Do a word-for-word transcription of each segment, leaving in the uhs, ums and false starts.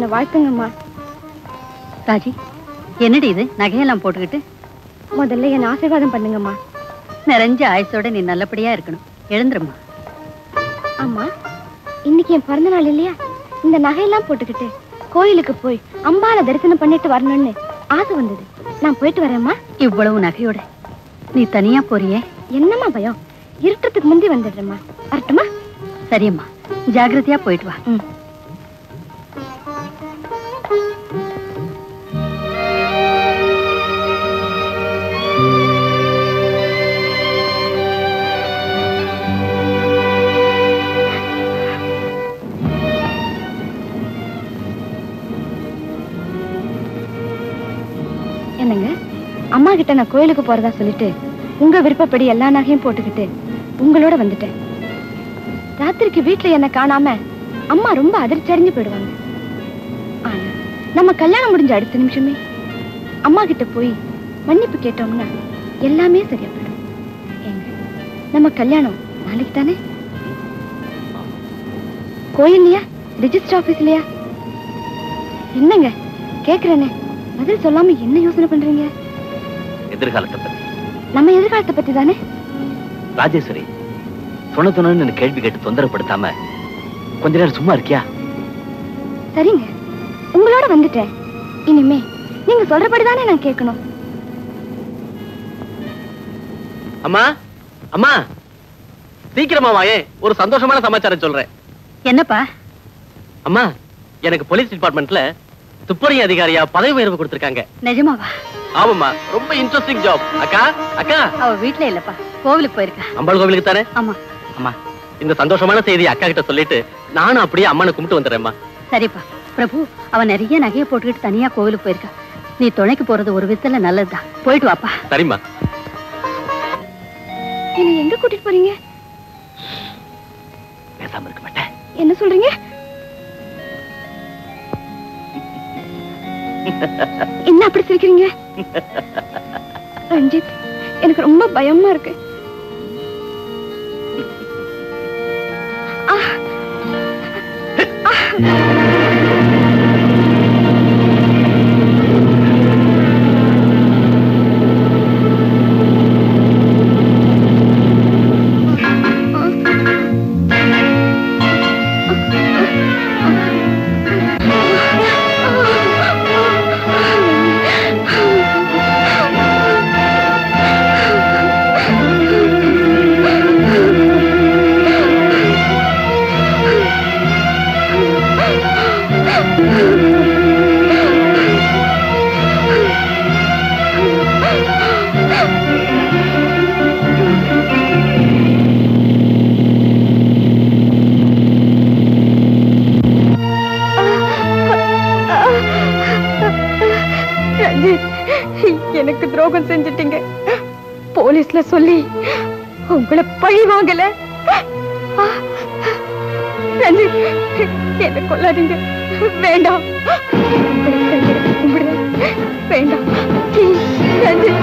என்ன வாழ்த்துங்கம்மா. ராஜி, என்னடி இது நகையெல்லாம் போட்டுக்கிட்டு? முதல்ல என்ன ஆசீர்வாதம் பண்ணுங்கம்மா. நிறைஞ்ச ஆயுசோட நீ நல்லபடியா இருக்கணும். எழுந்துருமா. அம்மா, இன்னைக்கு என் பிறந்த நாள் இல்லையா? இந்த நகையெல்லாம் போட்டுக்கிட்டு கோயிலுக்கு போய் அம்பால தரிசனம் பண்ணிட்டு வரணும்னு ஆசை வந்தது. நான் போயிட்டு வரேம்மா. இவ்வளவு நகையோட நீ தனியா போறியே? என்னம்மா பயம்? இருட்டத்துக்கு முந்தி வந்துடுறேம்மா. வரட்டுமா? சரியம்மா, ஜாகிரதையா போயிட்டு வா. ம். என்னங்க, அம்மா கிட்ட நான் கோயிலுக்கு போறதா சொல்லிட்டு உங்க விருப்பப்படி எல்லா நகையும் போட்டுக்கிட்டு உங்களோட வந்துட்டேன். ராத்திரிக்கு வீட்டுல என்ன காணாம அம்மா ரொம்ப அதிர்ச்சி அடைஞ்சு போயிடுவாங்க. ஆனா நம்ம கல்யாணம் முடிஞ்ச அடுத்த நிமிஷமே அம்மா கிட்ட போய் மன்னிப்பு கேட்டோம்னா எல்லாமே சரியா போயிடும். ஏங்க, நம்ம கல்யாணம் நாளைக்கு தானே? கோயில்லையா, ரிஜிஸ்டர் ஆபீஸ்லயா? என்னங்க கேக்குறேனே, பதில் சொல்லாம என்ன யோசனை பண்றீங்க? எதிர்காலத்தை பத்தி. நம்ம எதிர்காலத்தை பத்தி தானே? ராஜேஸ்வரி, சொன்ன சொன்னு கேள்வி கேட்டு தொந்தரப்படுத்தாம கொஞ்ச நேரம் சும்மா இருக்கியா? சரிங்க, உங்களோட வந்துட்டேன். இனிமே நீங்க சொல்றபடிதானே நான் கேட்கணும். அம்மா, அம்மா, சீக்கிரமா வாயே, ஒரு சந்தோஷமான சமாச்சாரம் சொல்றேன். என்னப்பா? அம்மா, எனக்கு போலீஸ் டிபார்ட்மெண்ட்ல துப்பறி அதிகாரியா பதவி உயர்வு கொடுத்திருக்காங்க. நிஜமாவா? ஆமாம்மா, ரொம்ப இன்ட்ரெஸ்டிங் ஜாப். அக்கா, அக்கா. அவ வீட்டுல இல்லப்பா, கோவிலுக்கு போயிருக்கா. அம்பாள் கோவிலுக்கு தானே? ஆமா. அம்மா, இந்த சந்தோஷமான செய்தி அக்கா கிட்ட சொல்லிட்டு நானும் அப்படியே அம்மனை கும்பிட்டு வந்துடுறேம்மா. சரிப்பா. பிரபு, அவன் நிறைய நகையை போட்டுக்கிட்டு தனியா கோவிலுக்கு போயிருக்கா. நீ துணைக்கு போறது ஒரு விதத்துல நல்லதுதான். போயிட்டு வாப்பா. சரிம்மா. என்ன எங்க கூட்டிட்டு போறீங்க? பேசாம இருக்க மாட்டேன். என்ன சொல்றீங்க? என்ன அப்படி சிரிக்கிறீங்க? ரஞ்சித், எனக்கு ரொம்ப பயமா இருக்கு. எனக்கு துரோகம் செஞ்சிட்டீங்க. போலீஸ்ல சொல்லி உங்களை பழி வாங்கல. ரஞ்சித், என்ன கொல்லாதீங்க. வேண்டாம். வேண்டாம். ரஞ்சித்,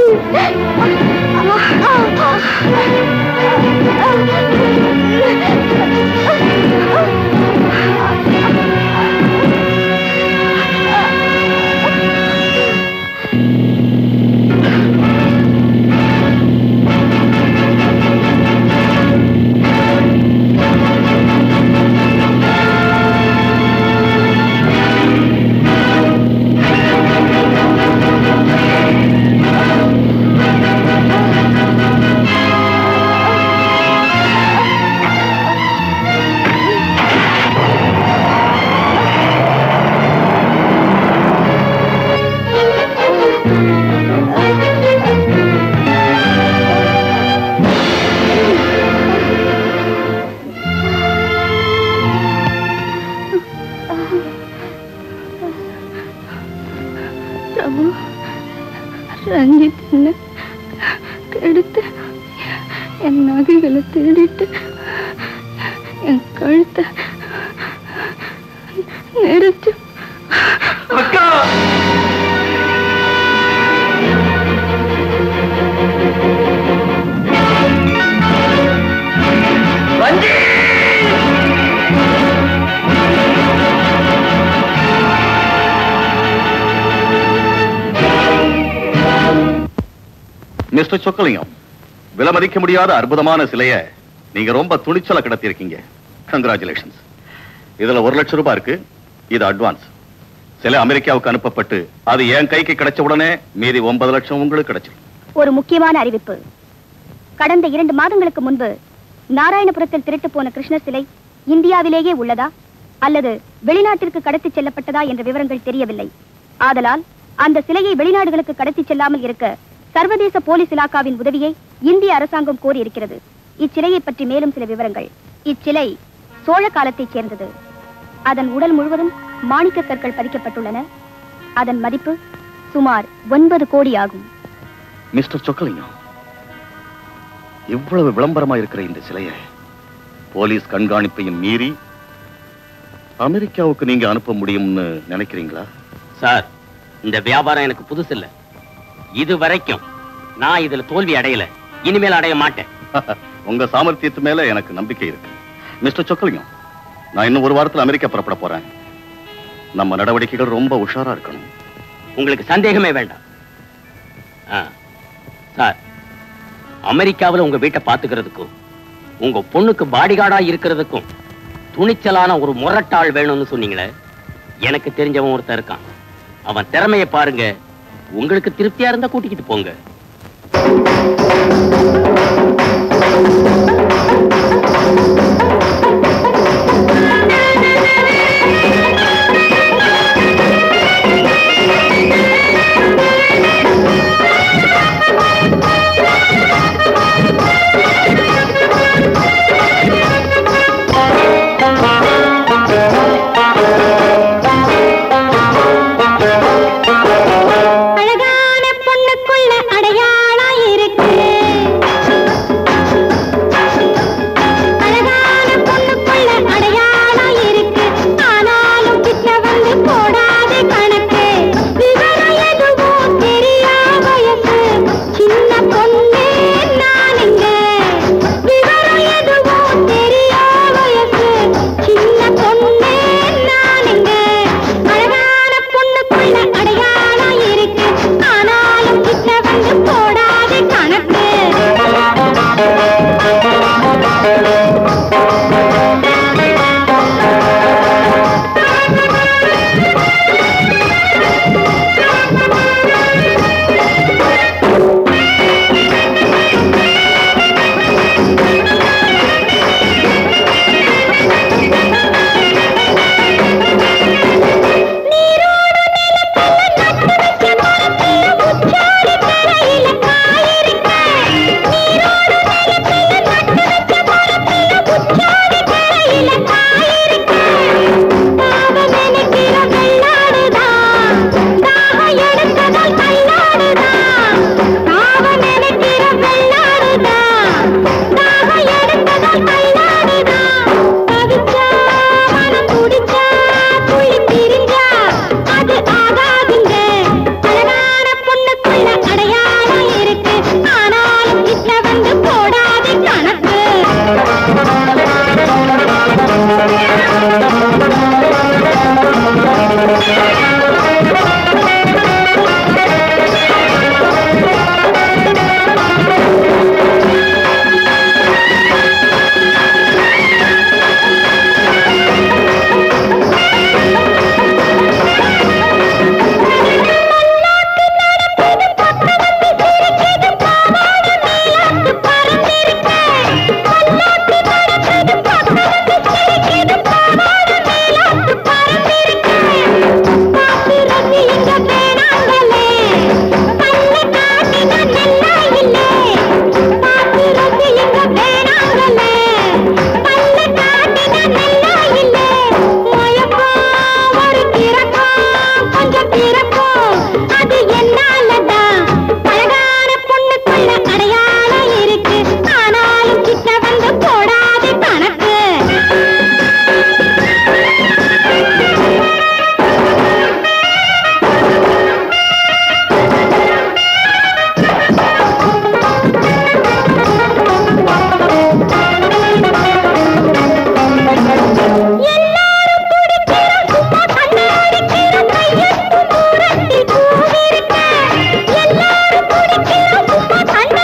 ரஞ்சித் என்ன கெடுத்து என் நகைகளை தேடிட்டு என் கழுத்தை நெரிச்சு. அக்கா, ரஞ்சித் மிஸ்டர் சொக்கலிங்கம், விலமதிக்க முடியாத அற்புதமான சிலைய நீங்க ரொம்ப துணிச்சலா கிடத்தி இருக்கீங்க. கங்க்ராச்சுலேஷன்ஸ். இதுல ஒரு லட்சம் ரூபாய் இருக்கு. இது அட்வான்ஸ். சிலை அமெரிக்காவுக்கு அனுப்பப்பட்டு அது என் கைக்கு கிடைச்ச உடனே மீதி ஒன்பது லட்சம் உங்களுக்கு கிடைச்சிடும். ஒரு முக்கியமான அறிவிப்பு. கடந்த இரண்டு மாதங்களுக்கு முன்பு நாராயணபுரத்தில் திருட்டு போன கிருஷ்ணர் சிலை இந்தியாவிலேயே உள்ளதா அல்லது வெளிநாட்டிற்கு கடத்தி செல்லப்பட்டதா என்ற விவரங்கள் தெரியவில்லை. ஆதலால் அந்த சிலையை வெளிநாடுகளுக்கு கடத்தி செல்லாமல் இருக்க சர்வதேச போலீஸ் இலாக்காவின் உதவியை இந்திய அரசாங்கம் கோரி இருக்கிறது. இச்சிலையை பற்றி மேலும் சில விவரங்கள். இச்சிலை சோழ காலத்தைச் சேர்ந்தது. அதன் உடல் முழுவதும் மாணிக்க கற்கள் பதிக்கப்பட்டுள்ளன. அதன் மதிப்பு சுமார் ஒன்பது கோடி ஆகும். மிஸ்டர் சொக்கலிங்கம், இவ்வளவு விளம்பரமா இருக்கிற இந்த சிலையை போலீஸ் கண்காணிப்பையும் மீறி அமெரிக்காவுக்கு நீங்க அனுப்ப முடியும்னு நினைக்கிறீங்களா? சார், இந்த வியாபாரம் எனக்கு புதுசு இல்ல. இது வரைக்கும் நான் இதுல தோல்வி அடையல, இனிமேல் அடைய மாட்டேன். உங்க சாமர்த்தியத்து மேல எனக்கு நம்பிக்கை இருக்கு. மிஸ்டர் சொக்கலிங்கம், நான் இன்னும் ஒரு வாரத்தில் அமெரிக்கா புறப்பட போறேன். நம்ம நடவடிக்கைகள் ரொம்ப உஷாரா இருக்கணும். உங்களுக்கு சந்தேகமே வேண்டாம். சார், அமெரிக்காவில் உங்க வீட்டை பாத்துக்கிறதுக்கும் உங்க பொண்ணுக்கு பாடிகார்டா இருக்கிறதுக்கும் துணிச்சலான ஒரு முரட்டாள் வேணும்னு சொன்னீங்களே, எனக்கு தெரிஞ்சவன் ஒருத்தன் இருக்கான். அவன் திறமையை பாருங்க. உங்களுக்கு திருப்தியா இருந்தா கூட்டிக்கிட்டு போங்க. கண்ணாடி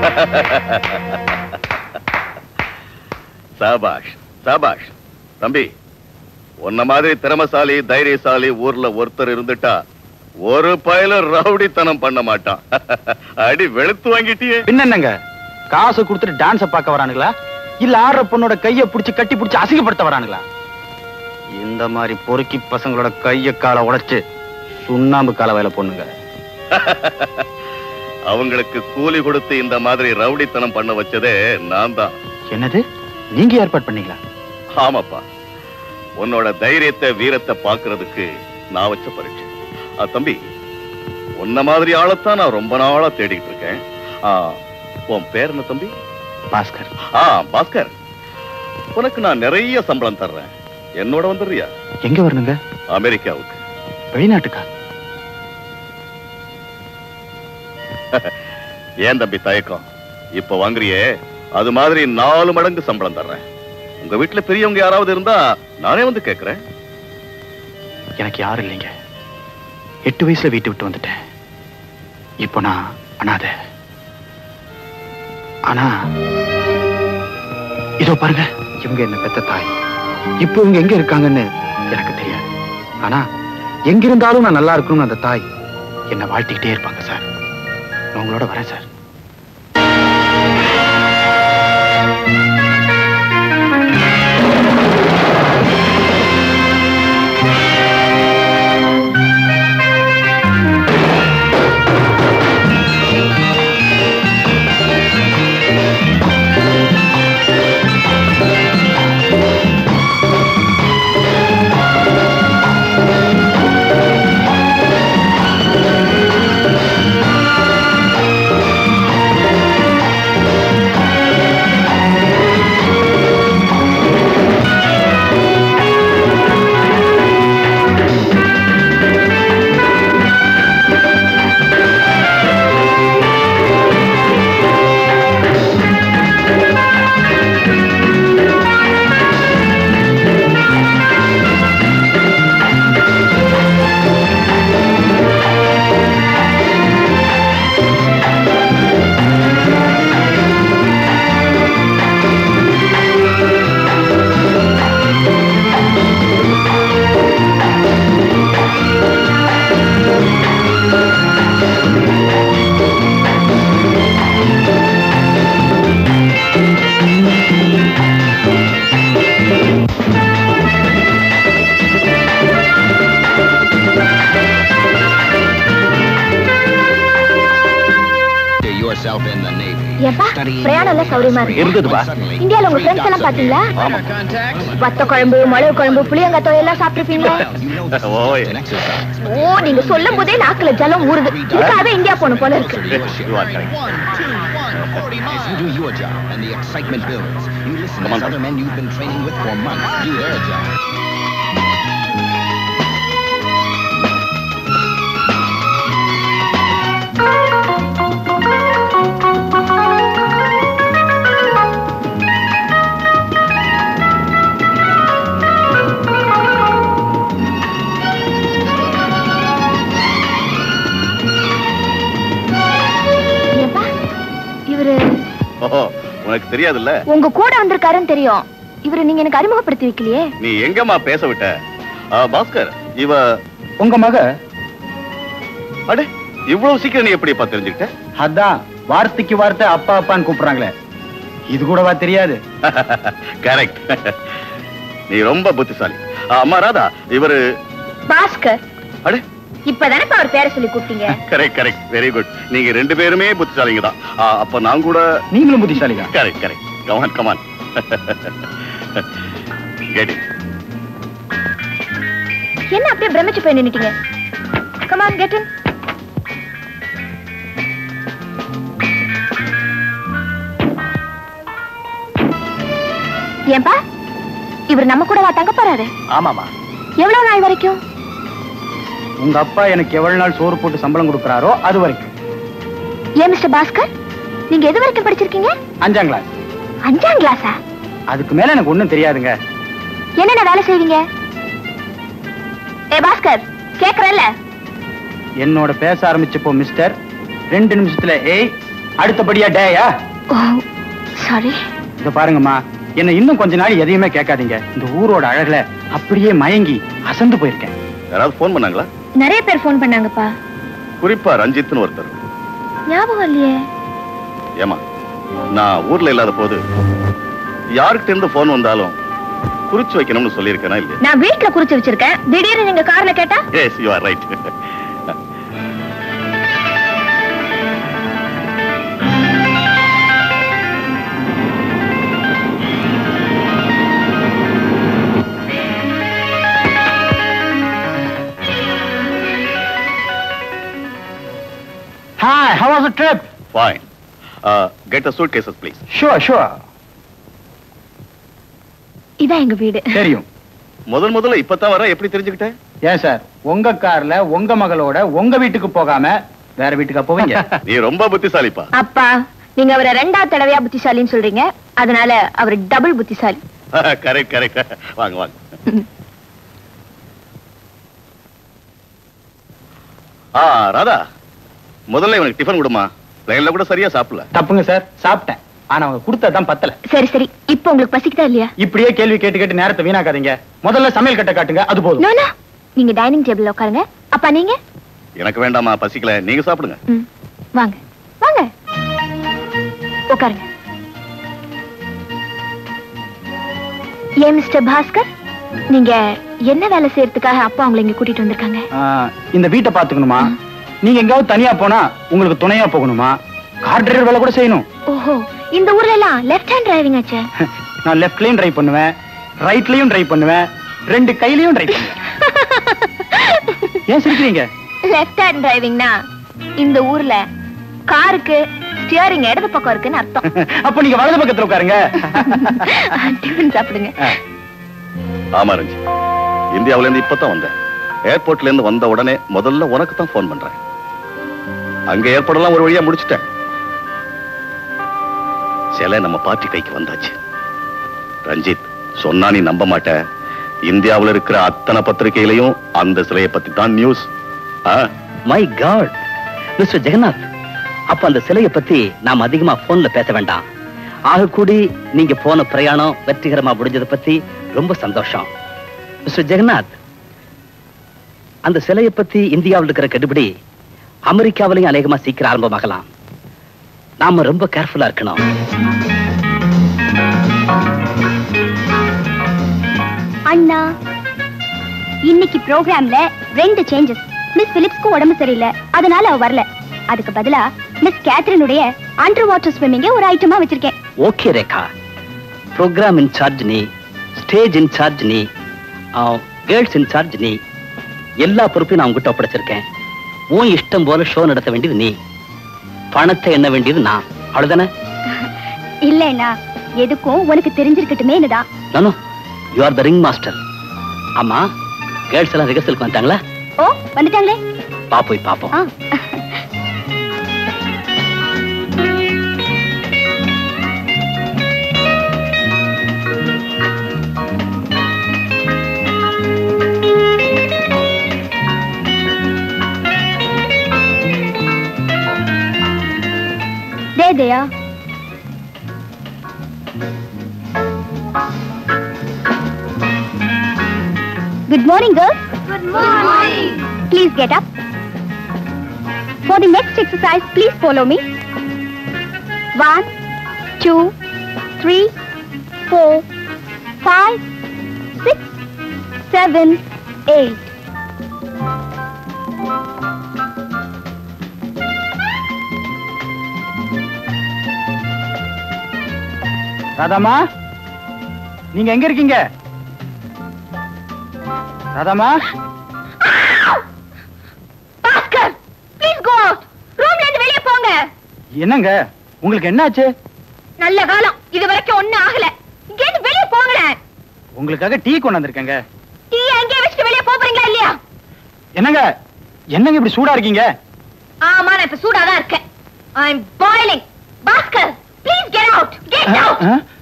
சாபாஷ் சாபாஷ். தம்பி, உன்ன மாதிரி திறமசாலி தைரியசாலி ஊர்ல ஒருத்தர் இருந்துட்டா ஒரு பயல ரவுடித்தனம் பண்ண மாட்டான். அடி வெளுத்து வாங்கிட்டியே. என்னங்க காசு கொடுத்துட்டு டான்ஸ பார்க்க வரானுங்களா இல்ல ஆடுற பொண்ணோட கைய புடிச்சு கட்டி புடிச்சு அசிங்கப்படுத்த வரானுங்களா? இந்த மாதிரி பொறுக்கி பசங்களோட கைய காலை உடைச்சு சுண்ணாம்பு கால வேலை பொண்ணுங்க. அவங்களுக்கு கூலி கொடுத்து இந்த மாதிரி ரவுடித்தனம் பண்ண வச்சதே நான் தான். என்னது, நீங்க ஏற்பாடு பண்ணீங்களா? ஆமாப்பா, உன்னோட தைரியத்தை வீரத்தை பாக்குறதுக்கு நான் வச்ச பரீட்சை. தம்பி, உன்ன மாதிரி ஆளத்தான் நான் ரொம்ப நாளா தேடிட்டு இருக்கேன். உன் பேர் என்ன தம்பி? பாஸ்கர். ஆ பாஸ்கர், உனக்கு நான் நிறைய சம்பளம் தர்றேன். என்னோட வந்துடுறியா? எங்க வரணுங்க? அமெரிக்காவுக்கு. வெளிநாட்டுக்கா? ஏன் தம்பி தயக்கம்? இப்ப வாங்குறியே அது மாதிரி நாலு மடங்கு சம்பளம் தர்றேன். உங்க வீட்டுல பெரியவங்க யாராவது இருந்தா நானே வந்து கேட்கிறேன். எனக்கு யாரும் இல்லைங்க. எட்டு வயசுல வீட்டு விட்டு வந்துட்டேன். இப்போ நான் அனாதை. ஆனா இதோ பாருங்க, இவங்க என்ன பெத்த தாய். இப்போ இவங்க எங்க இருக்காங்கன்னு எனக்கு தெரியாது. ஆனா எங்க இருந்தாலும் நான் நல்லா இருக்கணும்னு அந்த தாய் என்ன வாழ்த்திக்கிட்டே இருப்பாங்க சார். நான் உங்களோட வரேன் சார். பிரயாணம் சௌரியமா இருந்ததுப்பா. இந்தியால உங்க ஃப்ரெண்ட்ஸ் எல்லாம் பாத்தீங்களா? வத்த குழம்பு, மிளகு குழம்பு, புளியங்காய் தொகை எல்லாம் சாப்பிட்டுருப்பீங்களா? ஓ, நீங்க சொல்லும் போதே நாக்குல ஜலம் ஊறுது. இதுக்காக இந்தியா போன போல இருக்கு. உனக்கு தெரியாதுல்ல? உங்க கூட வந்திருக்காருன்னு தெரியும். இவரு நீங்க எனக்கு அறிமுகப்படுத்தி வைக்கலையே. நீ எங்கம்மா பேச விட்ட? பாஸ்கர், இவ உங்க மக. அடே, இவ்வளவு சீக்கிரம் நீ எப்படி பா தெரிஞ்சுக்கிட்ட? அதான் வார்த்தைக்கு வார்த்தை அப்பா அப்பான்னு கூப்பிடுறாங்களே, இது கூடவா தெரியாது? கரெக்ட். நீ ரொம்ப புத்திசாலி. அம்மா ராதா, இவரு பாஸ்கர். அடே, இப்பதானே அவர் பேரை சொல்லி கூப்பிட்டீங்க. Correct correct, very good. நீங்க ரெண்டு பேருமே புத்திசாலிங்க தான். அப்ப நான் கூட. நீங்களும் புத்திசாலிங்க. Correct correct. Come on come on. Get it. என்ன அப்படியே பிரமிச்சு போய் நின்னுட்டீங்க? Come on, get in. ஏன்பா, இவர் நம்ம கூட வா தங்க போறாரு? ஆமாமா. எவ்வளவு நாள் வரைக்கும்? உங்க அப்பா எனக்கு எவ்வளவு நாள் சோறு போட்டு சம்பளம் கொடுக்கறாரோ அது வரைக்கும். ஏன் மிஸ்டர் பாஸ்கர், நீங்க எது வரைக்கும் படிச்சிருக்கீங்க? அஞ்சாம் கிளாஸ். அஞ்சாம் கிளாஸா? அதுக்கு மேல எனக்கு ஒண்ணும் தெரியாதுங்க. என்னென்ன வேலை செய்வீங்க? ஏ பாஸ்கர், கேக்குறல்ல? என்னோட பேச ஆரம்பிச்சப்போ மிஸ்டர் ரெண்டு நிமிஷத்துல ஏய் அடுத்தபடியா டேயா? சாரி. இத பாருங்கம்மா, என்ன இன்னும் கொஞ்ச நாள் எதையுமே கேட்காதீங்க. இந்த ஊரோட அழகுல அப்படியே மயங்கி அசந்து போயிருக்கேன். யாராவது போன் பண்ணாங்களா? நிறைய பேர் போன் பண்ணாங்கப்பா. குறிப்பா ரஞ்சித்னு ஒருத்தர். ஞாபகம் இல்லையே. ஏமா, நான் ஊர்ல இல்லாத போது யார்கிட்ட இருந்து போன் வந்தாலும் குறிச்சு வைக்கணும்னு சொல்லியிருக்கேனா இல்லையா? நான் வீட்டுல குறிச்சு வச்சிருக்கேன். திடீர்னு நீங்க கார்ல கேட்டா? Yes, you are right. Hi, how was the trip? Fine. Uh, get the suitcases, please. Sure, sure. இதான் எங்க வீடு. தெரியும். முதல் முதல்ல இப்பதான் வர, எப்படி தெரிஞ்சுக்கிட்ட? ஏன் சார், உங்க கார்ல உங்க மகளோட உங்க வீட்டுக்கு போகாம வேற வீட்டுக்கா போவீங்க? நீ ரொம்ப புத்திசாலிப்பா. அப்பா, நீங்க அவரை ரெண்டாவது தடவையா புத்திசாலின்னு சொல்றீங்க. அதனால அவர் டபுள் புத்திசாலி. Correct correct. வாங்க வாங்க. ஆ ராதா, முதல்ல இவனுக்கு டிஃபன் கொடுமா. பிளேன்ல கூட சரியா சாப்பிடல. தப்புங்க சார், சாப்பிட்டேன். ஆனா அவங்க கொடுத்ததான் பத்தல. சரி சரி, இப்போ உங்களுக்கு பசிக்குதா இல்லையா? இப்படியே கேள்வி கேட்டு கேட்டு நேரத்தை வீணாக்காதீங்க. முதல்ல சமையல் கட்ட காட்டுங்க, அது போதும். நோ நோ, நீங்க டைனிங் டேபிள்ல உட்காருங்க. அப்பா நீங்க? எனக்கு வேண்டாமா, பசிக்கல. நீங்க சாப்பிடுங்க. ம், வாங்க வாங்க உட்காருங்க. ஏன் மிஸ்டர் பாஸ்கர், நீங்க என்ன வேலை செய்யறதுக்காக அப்பா உங்களை இங்க கூட்டிட்டு வந்திருக்காங்க? ஆ, இந்த வீட்டை பாத்துக்கணுமா? நீங்க எங்காவது தனியா போனா உங்களுக்கு துணையா போகணுமா? கார் டிரைவர் வேலை கூட செய்யணும். ஓஹோ, இந்த ஊர்ல எல்லாம் லெஃப்ட் ஹேண்ட் டிரைவிங் ஆச்சே. நான் லெஃப்ட்லயும் டிரைவ் பண்ணுவேன், ரைட்லயும் டிரைவ் பண்ணுவேன், ரெண்டு கையிலயும் டிரைவ் பண்ணுவேன். ஏன் சிரிக்கிறீங்க? லெஃப்ட் ஹேண்ட் டிரைவிங்னா இந்த ஊர்ல காருக்கு ஸ்டியரிங் இடது பக்கம் இருக்குன்னு அர்த்தம். அப்ப நீங்க வலது பக்கத்துல உட்காருங்க. டிஃபன் சாப்பிடுங்க. ஆமா ரஞ்சி, இந்தியாவில இருந்து இப்பதான் வந்தேன். ஏர்போர்ட்ல இருந்து வந்த உடனே முதல்ல உனக்கு தான் போன் பண்றேன். அங்க ஏற்படலாம் ஒரு வழியா முடிச்சிட்டேன். சிலை நம்ம பார்ட்டி கைக்கு வந்தாச்சு. ரஞ்சித், சொன்னா நீ நம்ப மாட்ட, இந்தியாவில் இருக்கிற அத்தனை பத்திரிகையிலையும் அந்த சிலையை பத்தி தான் news. My God mister Jagannath, அப்ப அந்த சிலையை பத்தி நாம் அதிகமா போன்ல பேச வேண்டாம். ஆக கூடி நீங்க போன பிரயாணம் வெற்றிகரமா முடிஞ்சதை பத்தி ரொம்ப சந்தோஷம். மிஸ்டர் ஜெகநாத், அந்த சிலையை பத்தி இந்தியாவில் இருக்கிற கெடுபிடி அமெரிக்காவிலையும் அநேகமா சீக்கிரம் ஆரம்பமாகலாம். நாம ரொம்ப கேர்ஃபுல்லா இருக்கணும். அண்ணா, இன்னைக்கு ப்ரோக்ராம்ல ரெண்டு சேஞ்சஸ். மிஸ் பிலிப்ஸ்க்கு உடம்பு சரியில்லை, அதனால அவ வரல. அதுக்கு பதிலா மிஸ் கேத்ரினுடைய அண்டர் வாட்டர் ஸ்விம்மிங்க ஒரு ஐட்டமா வச்சிருக்கேன். ஓகே ரேகா, ப்ரோக்ராம் இன்சார்ஜ் நீ, ஸ்டேஜ் இன்சார்ஜ் நீ, கேர்ள்ஸ் இன்சார்ஜ் நீ, எல்லா பொறுப்பையும் நான் உங்ககிட்ட ஒப்படைச்சிருக்கேன். உன் இஷ்டம் போல ஷோ நடத்த வேண்டியது நீ, பணத்தை எண்ண வேண்டியது நான். அவ்வளவுதானே? இல்லைன்னா எதுக்கும் உனக்கு தெரிஞ்சிருக்கட்டுமேனுதான். நானோ you are the ring master. ஆமா, கேர்ள்ஸ் எல்லாம் ரிஹர்சலுக்கு வந்துட்டாங்களா? ஓ, வந்துட்டாங்களே. பா போய் பாப்போம். ஆ. दे दिया. Good morning, girls. Good morning. Please get up. For the next exercise, please follow me. One, two, three, four, five, six, seven, eight. Radhamma, நீங்க எங்க இருக்கீங்க? Radhamma, Bhaskar, please go out. ரூம்ல இருந்து வெளிய போங்க. என்னங்க உங்களுக்கு என்னாச்சு? நல்ல காலம், இது வரைக்கும் ஒண்ணு ஆகல. இங்க இருந்து வெளிய போங்க. உங்களுக்காக டீ கொண்டு வந்திருக்கேங்க. டீ அங்கே வச்சிட்டு வெளிய போறீங்களா இல்லையா? என்னங்க என்னங்க இப்படி சூடா இருக்கீங்க? ஆமா, நான் இப்ப சூடா தான் இருக்கேன். I am boiling. Bhaskar, please get out. Get out.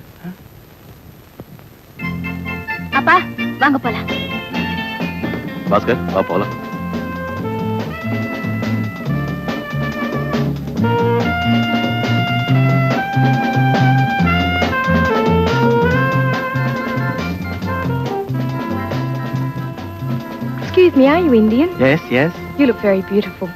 அப்பா, வாங்க போலாம். பாஸ்கர், வா போலாம். Excuse me, are you Indian? Yes, yes. You look very beautiful.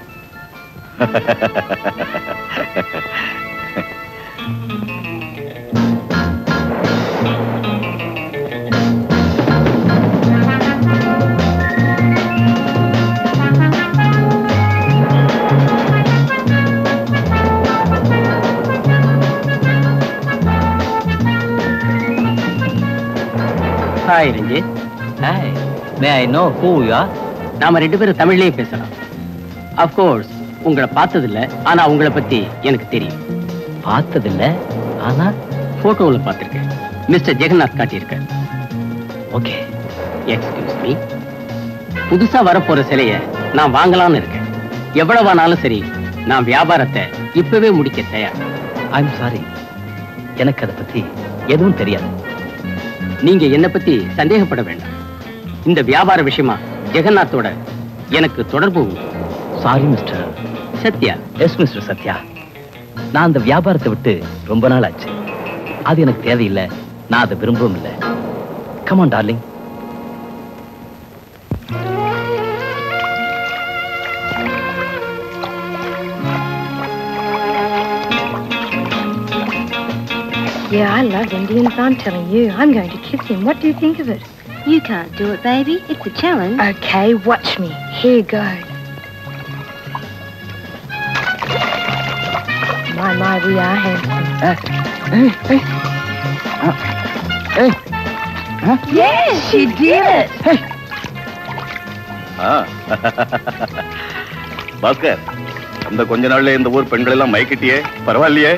Hi, Ranjit. Hi. May I know who you are? நாம ரெண்டு பேரும் தமிழ்லயே பேசலாம். Of course, உங்களை பார்த்ததில்ல, ஆனா உங்களை பத்தி எனக்கு தெரியும். பார்த்ததில்ல, ஆனா போட்டோவில் பார்த்திருக்கேன். மிஸ்டர் ஜெகநாத் காட்டியிருக்கேன். ஓகே. Excuse me. புதுசா வரப்போற சிலைய நான் வாங்கலாம்னு இருக்கேன். எவ்வளவானாலும் சரி, நான் வியாபாரத்தை இப்பவே முடிக்க தயார். ஐம் சாரி, எனக்கு அதை பத்தி எதுவும் தெரியாது. நீங்க என்ன பத்தி சந்தேகப்பட வேண்டாம். இந்த வியாபார விஷயமா ஜெகநாத்தோட எனக்கு தொடர்பு உண்டு. Sorry mister Sathya. Yes mister Sathya, நான் அந்த வியாபாரத்தை விட்டு ரொம்ப நாள் ஆச்சு. அது எனக்கு தேவையில்லை, நான் அதை விரும்பவும் இல்லை. Come on darling. Yeah, I love Indians, I'm telling you. I'm going to kiss him. What do you think of it? You can't do it, baby. It's a challenge. Okay, watch me. Here goes. My, my, we are handsome. Hey, hey. Uh, hey. Huh? Yes, she did it. Hey. Bhaskar, இந்த கொஞ்ச நாள்ல இந்த ஊர் பெண்கள் எல்லாம் மயக்கிட்டியே, பரவாயில்லையே?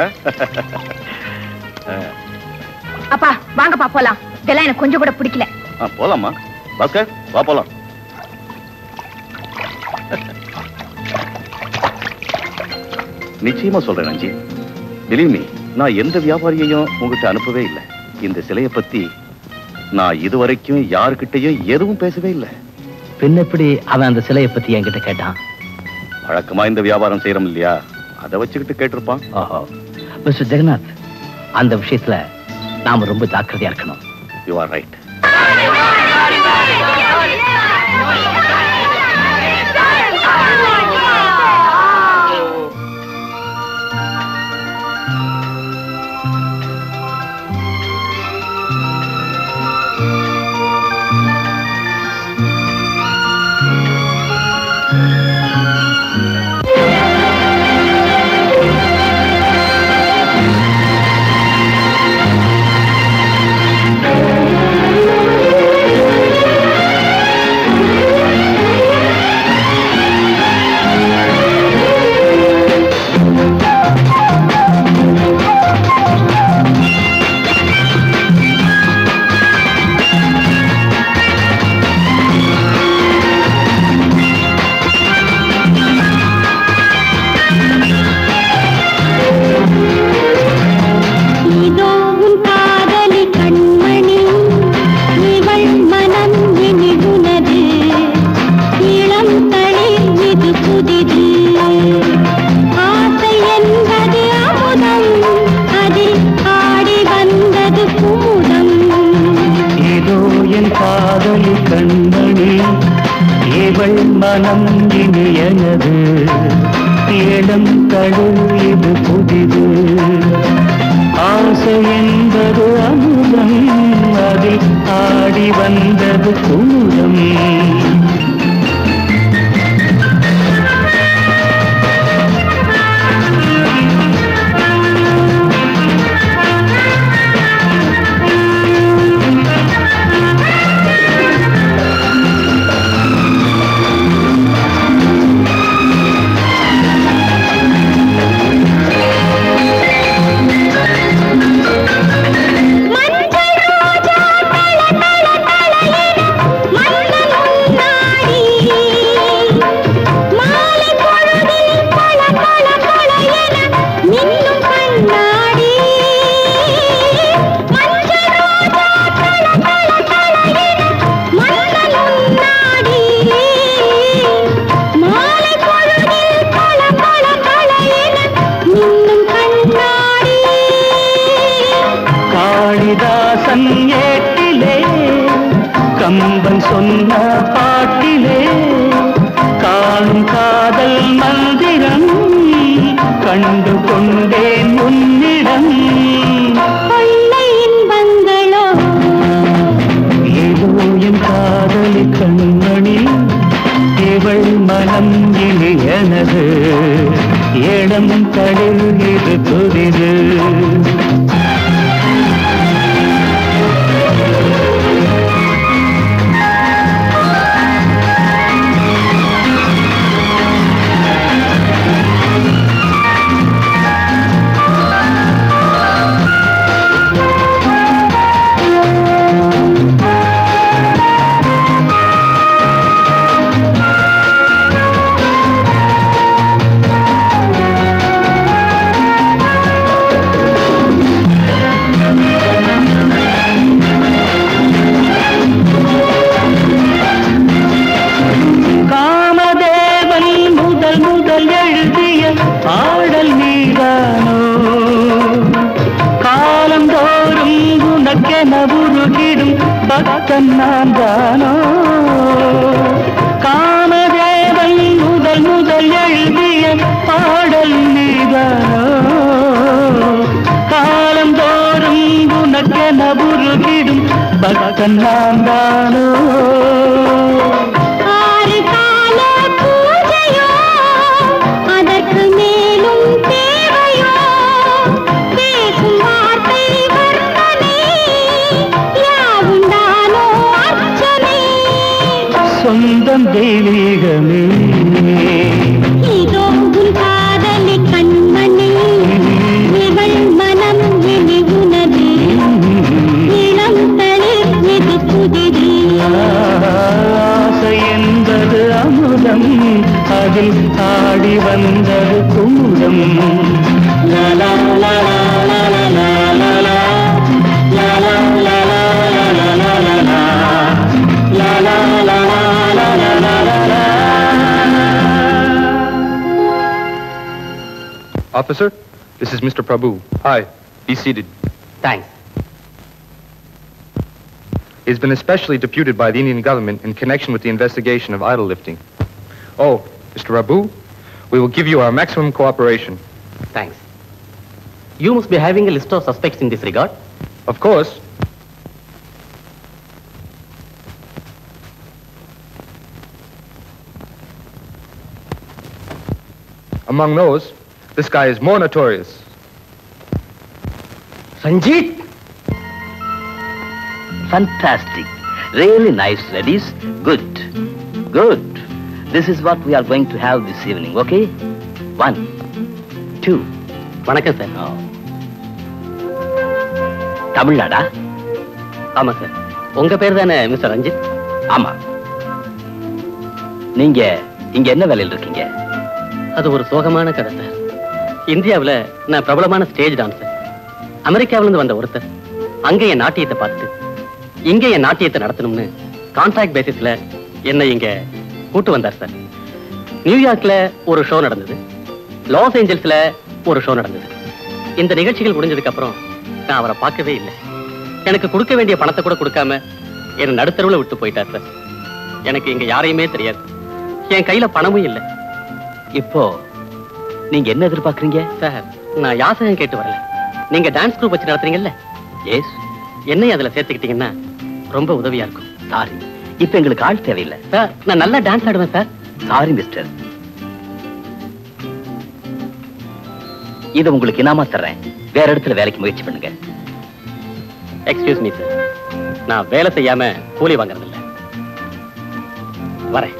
அப்பா வாங்கப்பா போலாம். இதெல்லாம் எனக்கு கொஞ்சம் கூட பிடிக்கல. போலாமா? பாஸ்கர் வா போலாம். நிச்சயமா சொல்றேன் அஞ்சி. Believe me, நான் எந்த வியாபாரியையும் உங்ககிட்ட அனுப்பவே இல்லை. இந்த சிலையை பத்தி நான் இதுவரைக்கும் யாருக்கிட்டையும் எதுவும் பேசவே இல்லை. பின்ன எப்படி அவன் அந்த சிலையை பத்தி என்கிட்ட கேட்டான்? வழக்கமா இந்த வியாபாரம் செய்யறோம் இல்லையா, அதை வச்சுக்கிட்டு கேட்டிருப்பான். ஓஹோ. மிஸ்டர் ஜெகநாத், அந்த விஷயத்துல நாம ரொம்ப ஜாக்கிரதையா இருக்கணும். You are right. கம்பன் சொன்ன பாட்டிலே காணும் காதல் மந்திரம் கண்டு கொண்டேன் உன்னிடம். இன்பங்களோ ஏதோ என் காதலி கண்மணி இவள் மனம் இனி எனது ஏடம் தளிர் இது புதிது. பாடல் நீதானோ காலந்தோறும் உனக்கென உருகிடும் பக்தன் நான் தானோ. காமதேவன் முதல் முதல் எழுதிய பாடல் நீதானோ காலந்தோறும் உனக்கென உருகிடும் பக்தன் நான் தானோ. சொந்தம் தெய்வீகமே இதோ உன் காதலி கண்மணி இவள் மனம் இனி உனது இளம் தளிர் இது புதிது. ஆசை என்பது அமுதம் அதில் ஆடி வந்தது குமுதம். லலா லலா லலா லலா லலா லலா லலா Officer, this is Mister Prabhu. Hi, be seated. Thanks. He's been especially deputed by the Indian government in connection with the investigation of idol lifting. Oh, Mister Prabhu, we will give you our maximum cooperation. Thanks. You must be having a list of suspects in this regard. Of course. Among those, this guy is more notorious. Sanjeet! Fantastic. Really nice, ladies. Good. Good. This is what we are going to have this evening, okay? One, two. வணக்கம் sir. Oh. தமிழ்நாடா? ஆமா sir. உங்க பேர் தானே mister Ranjith? ஆமா. நீங்க இங்க என்ன வேலையில் இருக்கீங்க? அது ஒரு சோகமான கதை சார். இந்தியாவில் நான் பிரபலமான ஸ்டேஜ் டான்ஸர். அமெரிக்காவிலிருந்து வந்த ஒருத்தர் அங்க என் நாட்டியத்தை பார்த்துட்டு இங்க என் நாட்டியத்தை நடத்தணும்னு கான்ட்ராக்ட் பேசிஸ்ல என்னை இங்க கூட்டு வந்தார் சார். நியூயார்க்ல ஒரு ஷோ நடந்தது, லாஸ் ஏஞ்சல்ஸ்ல ஒரு ஷோ நடந்தது. இந்த நிகழ்ச்சிகள் முடிஞ்சதுக்கு அப்புறம் நான் அவரை பார்க்கவே இல்லை. எனக்கு கொடுக்க வேண்டிய பணத்தை கூட கொடுக்காம என்னை நடுத்தருவில் விட்டு போயிட்டார் சார். எனக்கு இங்க யாரையுமே தெரியாது, என் கையில பணமும் இல்லை. இப்போ நீங்க என்ன எதிர்பார்க்கறீங்க? சார், நான் யாசகம் கேட்டு வரல. நீங்க டான்ஸ் குரூப் வச்சு நடத்துறீங்கல்ல? எஸ். என்னையும் அதுல சேர்த்துக்கிட்டீங்கன்னா ரொம்ப உதவியா இருக்கும். சாரி, இப்ப எங்களுக்கு ஆள் தேவையில்லை. சார், நான் நல்லா டான்ஸ் ஆடுவேன் சார். சாரி மிஸ்டர், இதை உங்களுக்கு இனாமா தர்றேன். வேற இடத்துல வேலைக்கு முயற்சி பண்ணுங்க. எக்ஸ்கியூஸ் மீ சார், நான் வேலை செய்யாம கூலி வாங்குறதில்ல. வரேன்.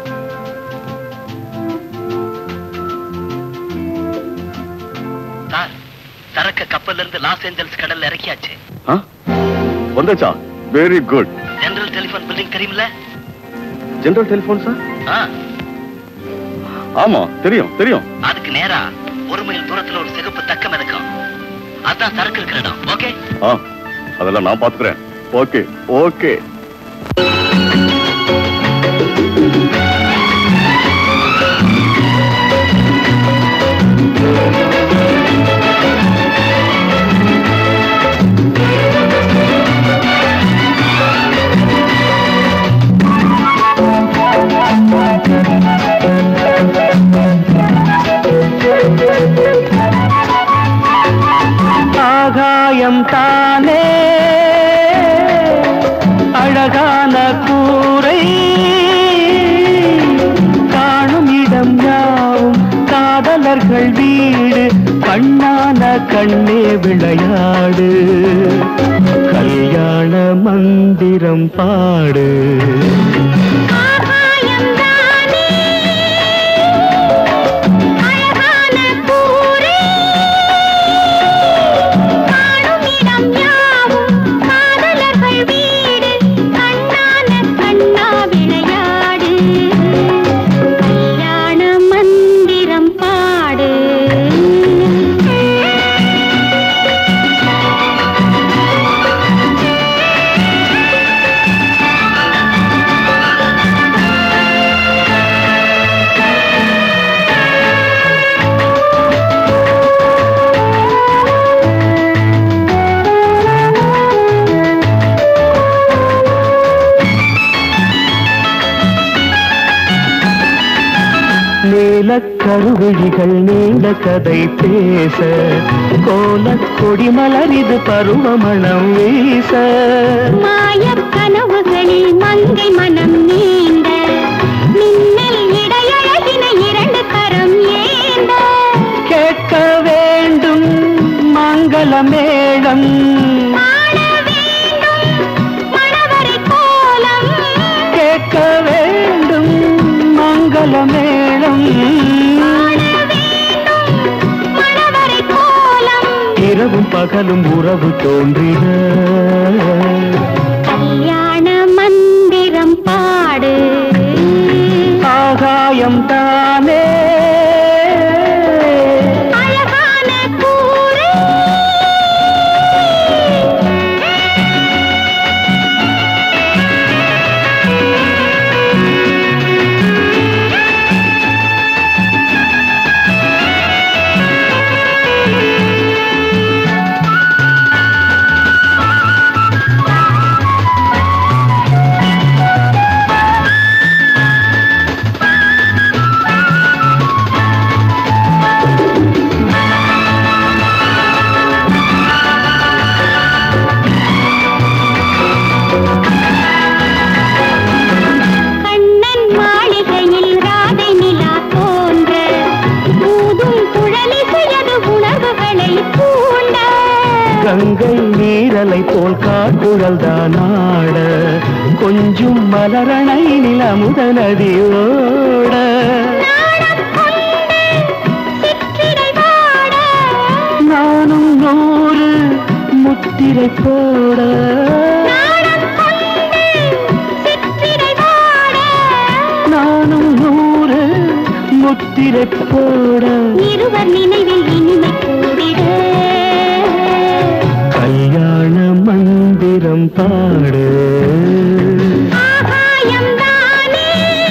சார், சரக்கு கப்பல்ல இருந்து லாஸ் ஏஞ்சல்ஸ் கடல்ல இறக்கியாச்சு. வந்துச்சா? Very good. General telephone building தெரியுமில்ல? General telephone sir? ஆ, ஆமா தெரியும் தெரியும். அதுக்கு நேரா ஒரு மைல் தூரத்துல ஒரு சிகப்பு தக்கம் இருக்கும். அதான் சரக்கு இருக்கிற இடம். ஓகே? ஆ, அதெல்லாம் நான் பாத்துக்கிறேன். Okay okay. ஆகாயம் தானே அழகான கூரை காணும் இடம் யாவும் காதலர்கள் வீடு கண்ணான கண்ணே விளையாடு கல்யாண மந்திரம் பாடு கருவிழிகள் நீண்ட கதை பேச கோலக் கொடி மலரிது பருவமணம் வீச மாயக் கனவுகளில் மங்கை மனம் நீண்ட மின்னல் இடையழகின இரண்டு கரம் ஏந்த கேட்க வேண்டும் மங்கள மேளம் ஆட வேண்டும் மணவரை கோலம் கேட்க வேண்டும் மங்கள மேளம் இரவும் பகலும் உறவு தோன்றின கல்யாண மந்திரம் பாடு ஆகாயம் தானே அழகான கூரை கங்கை நீரலை போல் காட்டுழல் தானாட கொஞ்சம் மலரணை நிலமுத நதியோட நானும் நூறு முத்திரை போட நானும் நூறு முத்திரை போட இருவர் நினைவில் இனிமை கூடிட கல்யாண மந்திரம் பாடு ஆகாயம் தானே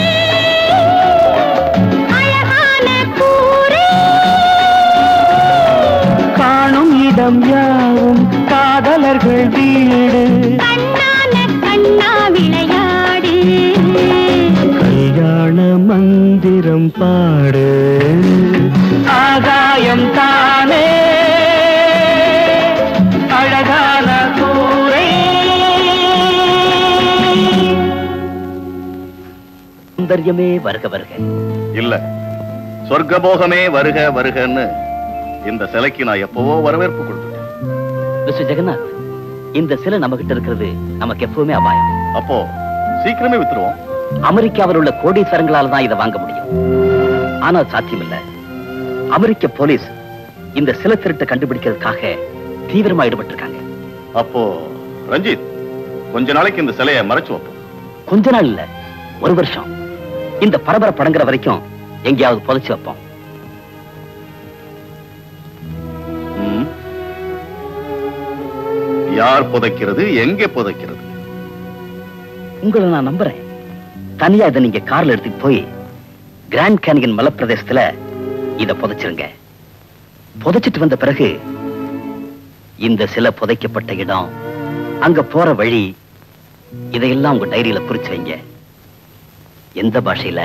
அழகான கூரை காணும் இடம் யாவும் காதலர்கள் வீடு கண்ணான கண்ணா விளையாடு கல்யாண மந்திரம் பாடு ஆகாயம் தானே அழகான கூரை சௌந்தர்யமே வருக வருக இல்ல சொர்க்கபோகமே வருக வருகன்னு இந்த சிலைக்கு நான் எப்பவோ வரவேற்பு கொடுத்துட்டேன். மிஸ்டர் ஜெகநாத், இந்த சிலை நம்ம கிட்ட இருக்கிறது நமக்கு எப்பவுமே அபாயம். அப்போ சீக்கிரமே வித்துருவோம். அமெரிக்காவில் உள்ள கோடீஸ்வரங்களால தான் இதை வாங்க முடியும். ஆனால் சாத்தியம் இல்ல. அமெரிக்க போலீஸ் இந்த சிலை திருட்டை கண்டுபிடிக்கிறதுக்காக தீவிரமா ஈடுபட்டிருக்காங்க. அப்போ ரஞ்சித், கொஞ்ச நாளைக்கு இந்த சிலையை மறைச்சு வைப்போம். கொஞ்ச நாள் இல்ல, ஒரு வருஷம். இந்த பரபர படங்குற வரைக்கும் எங்கேயாவது புதைச்சு வைப்போம். ம். யார் புதைக்கிறது, எங்கே புதைக்கிறது? உங்களை நான் நம்புறேன். தனியா இதை நீங்க கார்ல எடுத்துட்டு போய் கிராண்ட் கேனியன் மலைப்பிரதேசத்துல இத புதைச்சிருங்க. புதைச்சிட்டு வந்த பிறகு இந்த சிலை புதைக்கப்பட்ட இடம், அங்க போற வழி, இதையெல்லாம் உங்க டைரியில குறிச்சு வைங்க. எந்த பாஷையில?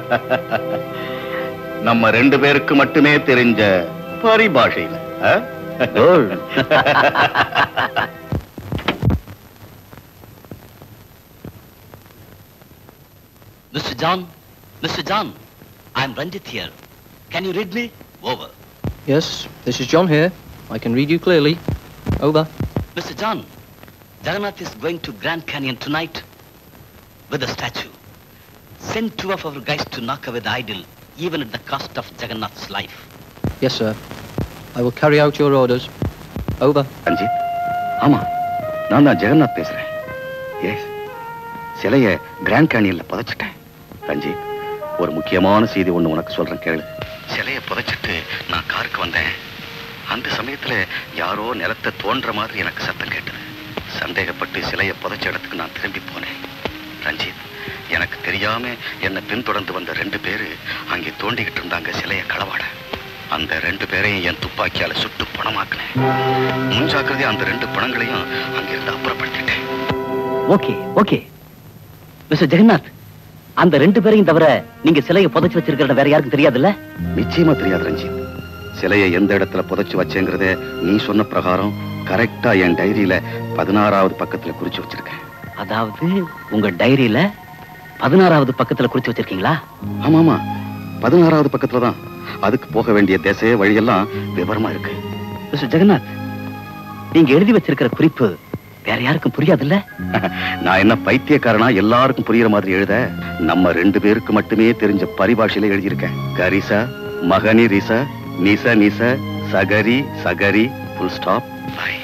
நம்ம ரெண்டு பேருக்கு மட்டுமே தெரிஞ்ச பரிபாஷையில. Mister John, Mister John, I'm Ranjit here. Can you read me? Over. Yes, this is John here. I can read you clearly. Over. Mister John, Jagannath is going to Grand Canyon tonight with a statue. Send two of our guys to knock away the idol, even at the cost of Jagannath's life. Yes, sir. I will carry out your orders. Over. Ranjith, ஆமா, நான் தான் ஜெகநாத் பேசுறேன். S, சிலைய grand கேனியன்ல புதைச்சிட்டேன். Ranjith, ஒரு முக்கியமான செய்தி ஒண்ணு உனக்கு சொல்றேன் கேளு. சிலைய புதைச்சிட்டு நான் காருக்கு வந்தேன். அந்த சமயத்துல யாரோ நிலத்தை தோன்ற மாதிரி எனக்கு சத்தம் கேட்டது. சந்தேகப்பட்டு சிலைய புதைச்ச இடத்துக்கு நான் திரும்பி போனேன். ரஞ்சித், எனக்கு தெரியாம என்னை பின்தொடர்ந்து வந்த ரெண்டு பேரு அங்கே தோண்டிக்கிட்டு இருந்தாங்க சிலைய களவாட. அந்த ரெண்டு பேரையும் என் துப்பாக்கியால சுட்டு பணமாக்கினேன். முன்ஜாக்கிரதையா அந்த ரெண்டு பணங்களையும் அங்கிருந்து அப்புறப்படுத்திட்டேன். ஓகே ஓகே மிஸ்டர் ஜெகநாத், அந்த ரெண்டு பேரையும் தவிர நீங்க சிலையை புதைச்சு வச்சிருக்கிறது வேற யாருக்கும் தெரியாதுல்ல? நிச்சயமா தெரியாது ரஞ்சித். சிலையை எந்த இடத்துல புதைச்சு வச்சேங்கிறத நீ சொன்ன பிரகாரம் கரெக்டா என் டைரியில பதினாறாவது பக்கத்துல குறிச்சு வச்சிருக்கேன். அதாவது உங்க டைரியில பதினாறாவது பக்கத்துல குறிச்சு வச்சிருக்கீங்களா? ஆமா ஆமா, பதினாறாவது பக்கத்துல தான். அதுக்கு போக வேண்டிய திசை வழியெல்லாம் விவரமா இருக்கு. மிஸ்டர் ஜெகநாத், நீங்க எழுதி வச்சிருக்கிற குறிப்பு வேற யாருக்கும் புரியாதுல்ல? நான் என்ன பைத்தியக்காரனா எல்லாருக்கும் புரியுற மாதிரி எழுத? நம்ம ரெண்டு பேருக்கு மட்டுமே தெரிஞ்ச பரிபாஷையில எழுதியிருக்கேன். கரிசா மகனி ரிசா நிச நிச சகரி சகரி full stop bye.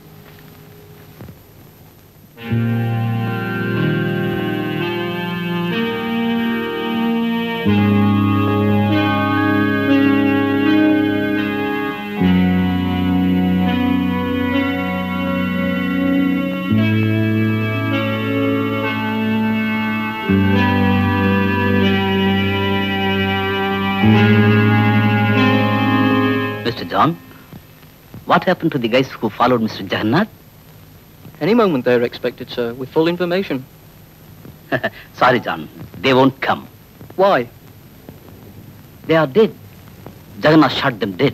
Mister John, what happened to the guys who followed Mister Jagannath? Any moment they're expected, sir, with full information. Sorry, John, they won't come. Why? They are dead. Jagannath shot them dead.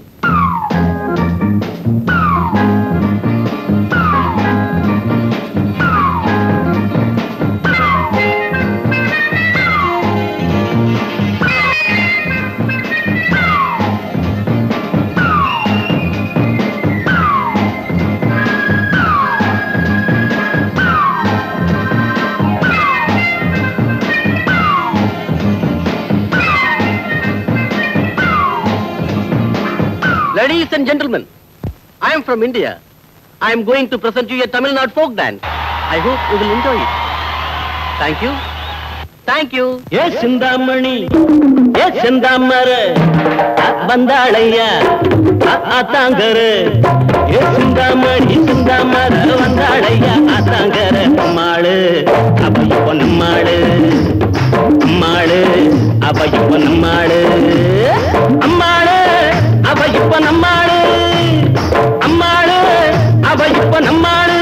Ladies and gentlemen, I am from India. I am going to present you a Tamil Nadu folk dance. I hope you will enjoy it. Thank you. Thank you. Yes, Sindamani. Yes, Sindamara. Bandalaya. Atangara. Yes, Sindamani. Sindamara. Bandalaya. Atangara. Ammalu. Abayipon ammalu. Ammalu. Abayipon ammalu. Ammalu. அவ இப்ப நம்மாளு அம்மாளு அவ இப்ப நம்மாளு.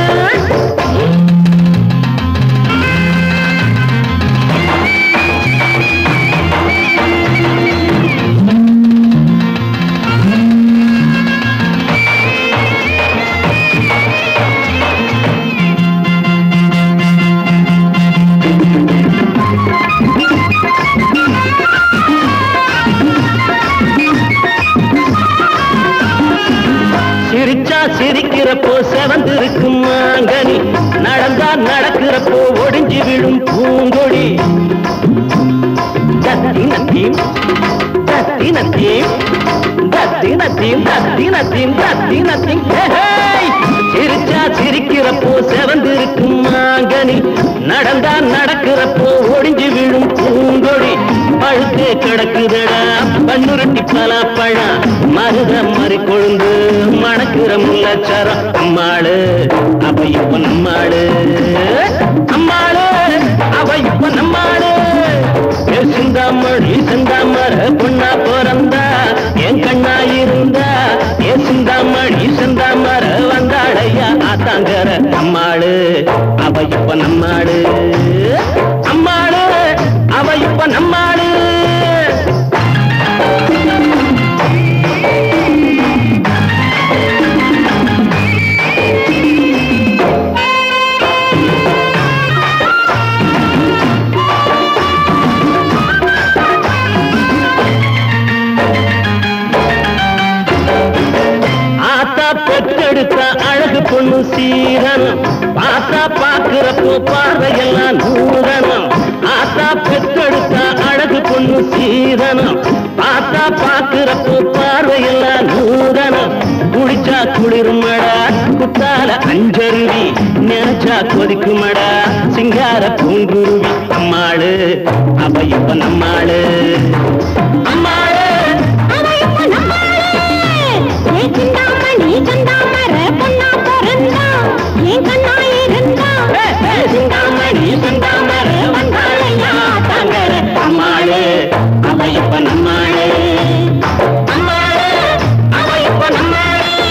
சிரிச்சா சிரிக்கிறப்போ செவந்திருக்கும் மாங்கனி, நடந்தா நடக்கிறப்போ ஒடிஞ்சு விழும் பூங்கொடி. தத்தி நத்தீம் தத்தி நத்தீம் தத்தி நத்தீம் தத்தி நத்தீம் தத்தி நத்தீம். சிரிச்சா சிரிக்கிறப்போ செவந்திருக்கும் மாங்கனி, நடந்தா நடக்கிறப்போ ஒடிஞ்சு விழும் பூங்கொடி. பழுத்தே கிடக்குதடா பண்ணுருட்டி பலாப்பழம், மருத மறி கொழுந்து மணக்கிற முல்லச்சரம். அம்மாளு அவ இப்ப நம்மாளு அம்மாளு அவ இப்ப நம்மாளு. சிந்தாமணி சிந்தாமர பொண்ணா பிறந்தா என் கண்ணா இருந்தா, ஏ சிந்தாமணி சிந்தாமர வந்தாளையா ஆத்தாங்கர. அம்மாளு அவ இப்ப நம்மாளு அம்மாளு அவ இப்ப நம்மாளு. பெத்தெடுத்த அழகு பொண்ணு சீரனம் பார்த்தா பாக்குறப்போ பார்வையெல்லாம் நூறனம் ஆத்தா பெத்தெடுத்த அழகு பொண்ணு சீரனம் பார்த்தா பாக்குறப்போ பார்வையெல்லாம் நூறனம் குளிச்சா குளிருமடா குத்தால அஞ்சருவி நினைச்சா கொதிக்குமடா சிங்கார பூங்குருவி அம்மாளு அவ இப்ப நம்மாளு அம்மாளு அவ இப்ப நம்மாளு ஏ சிந்தாமணி சந்தாமர பொண்ணா பிறந்தா ஏன் கண்ணா இருந்தா சிந்தாமணி சந்தாமர வந்தாளையா தங்கர அம்மாளு அவ இப்ப நம்மாளு அம்மாளு அவ இப்ப நம்மாளு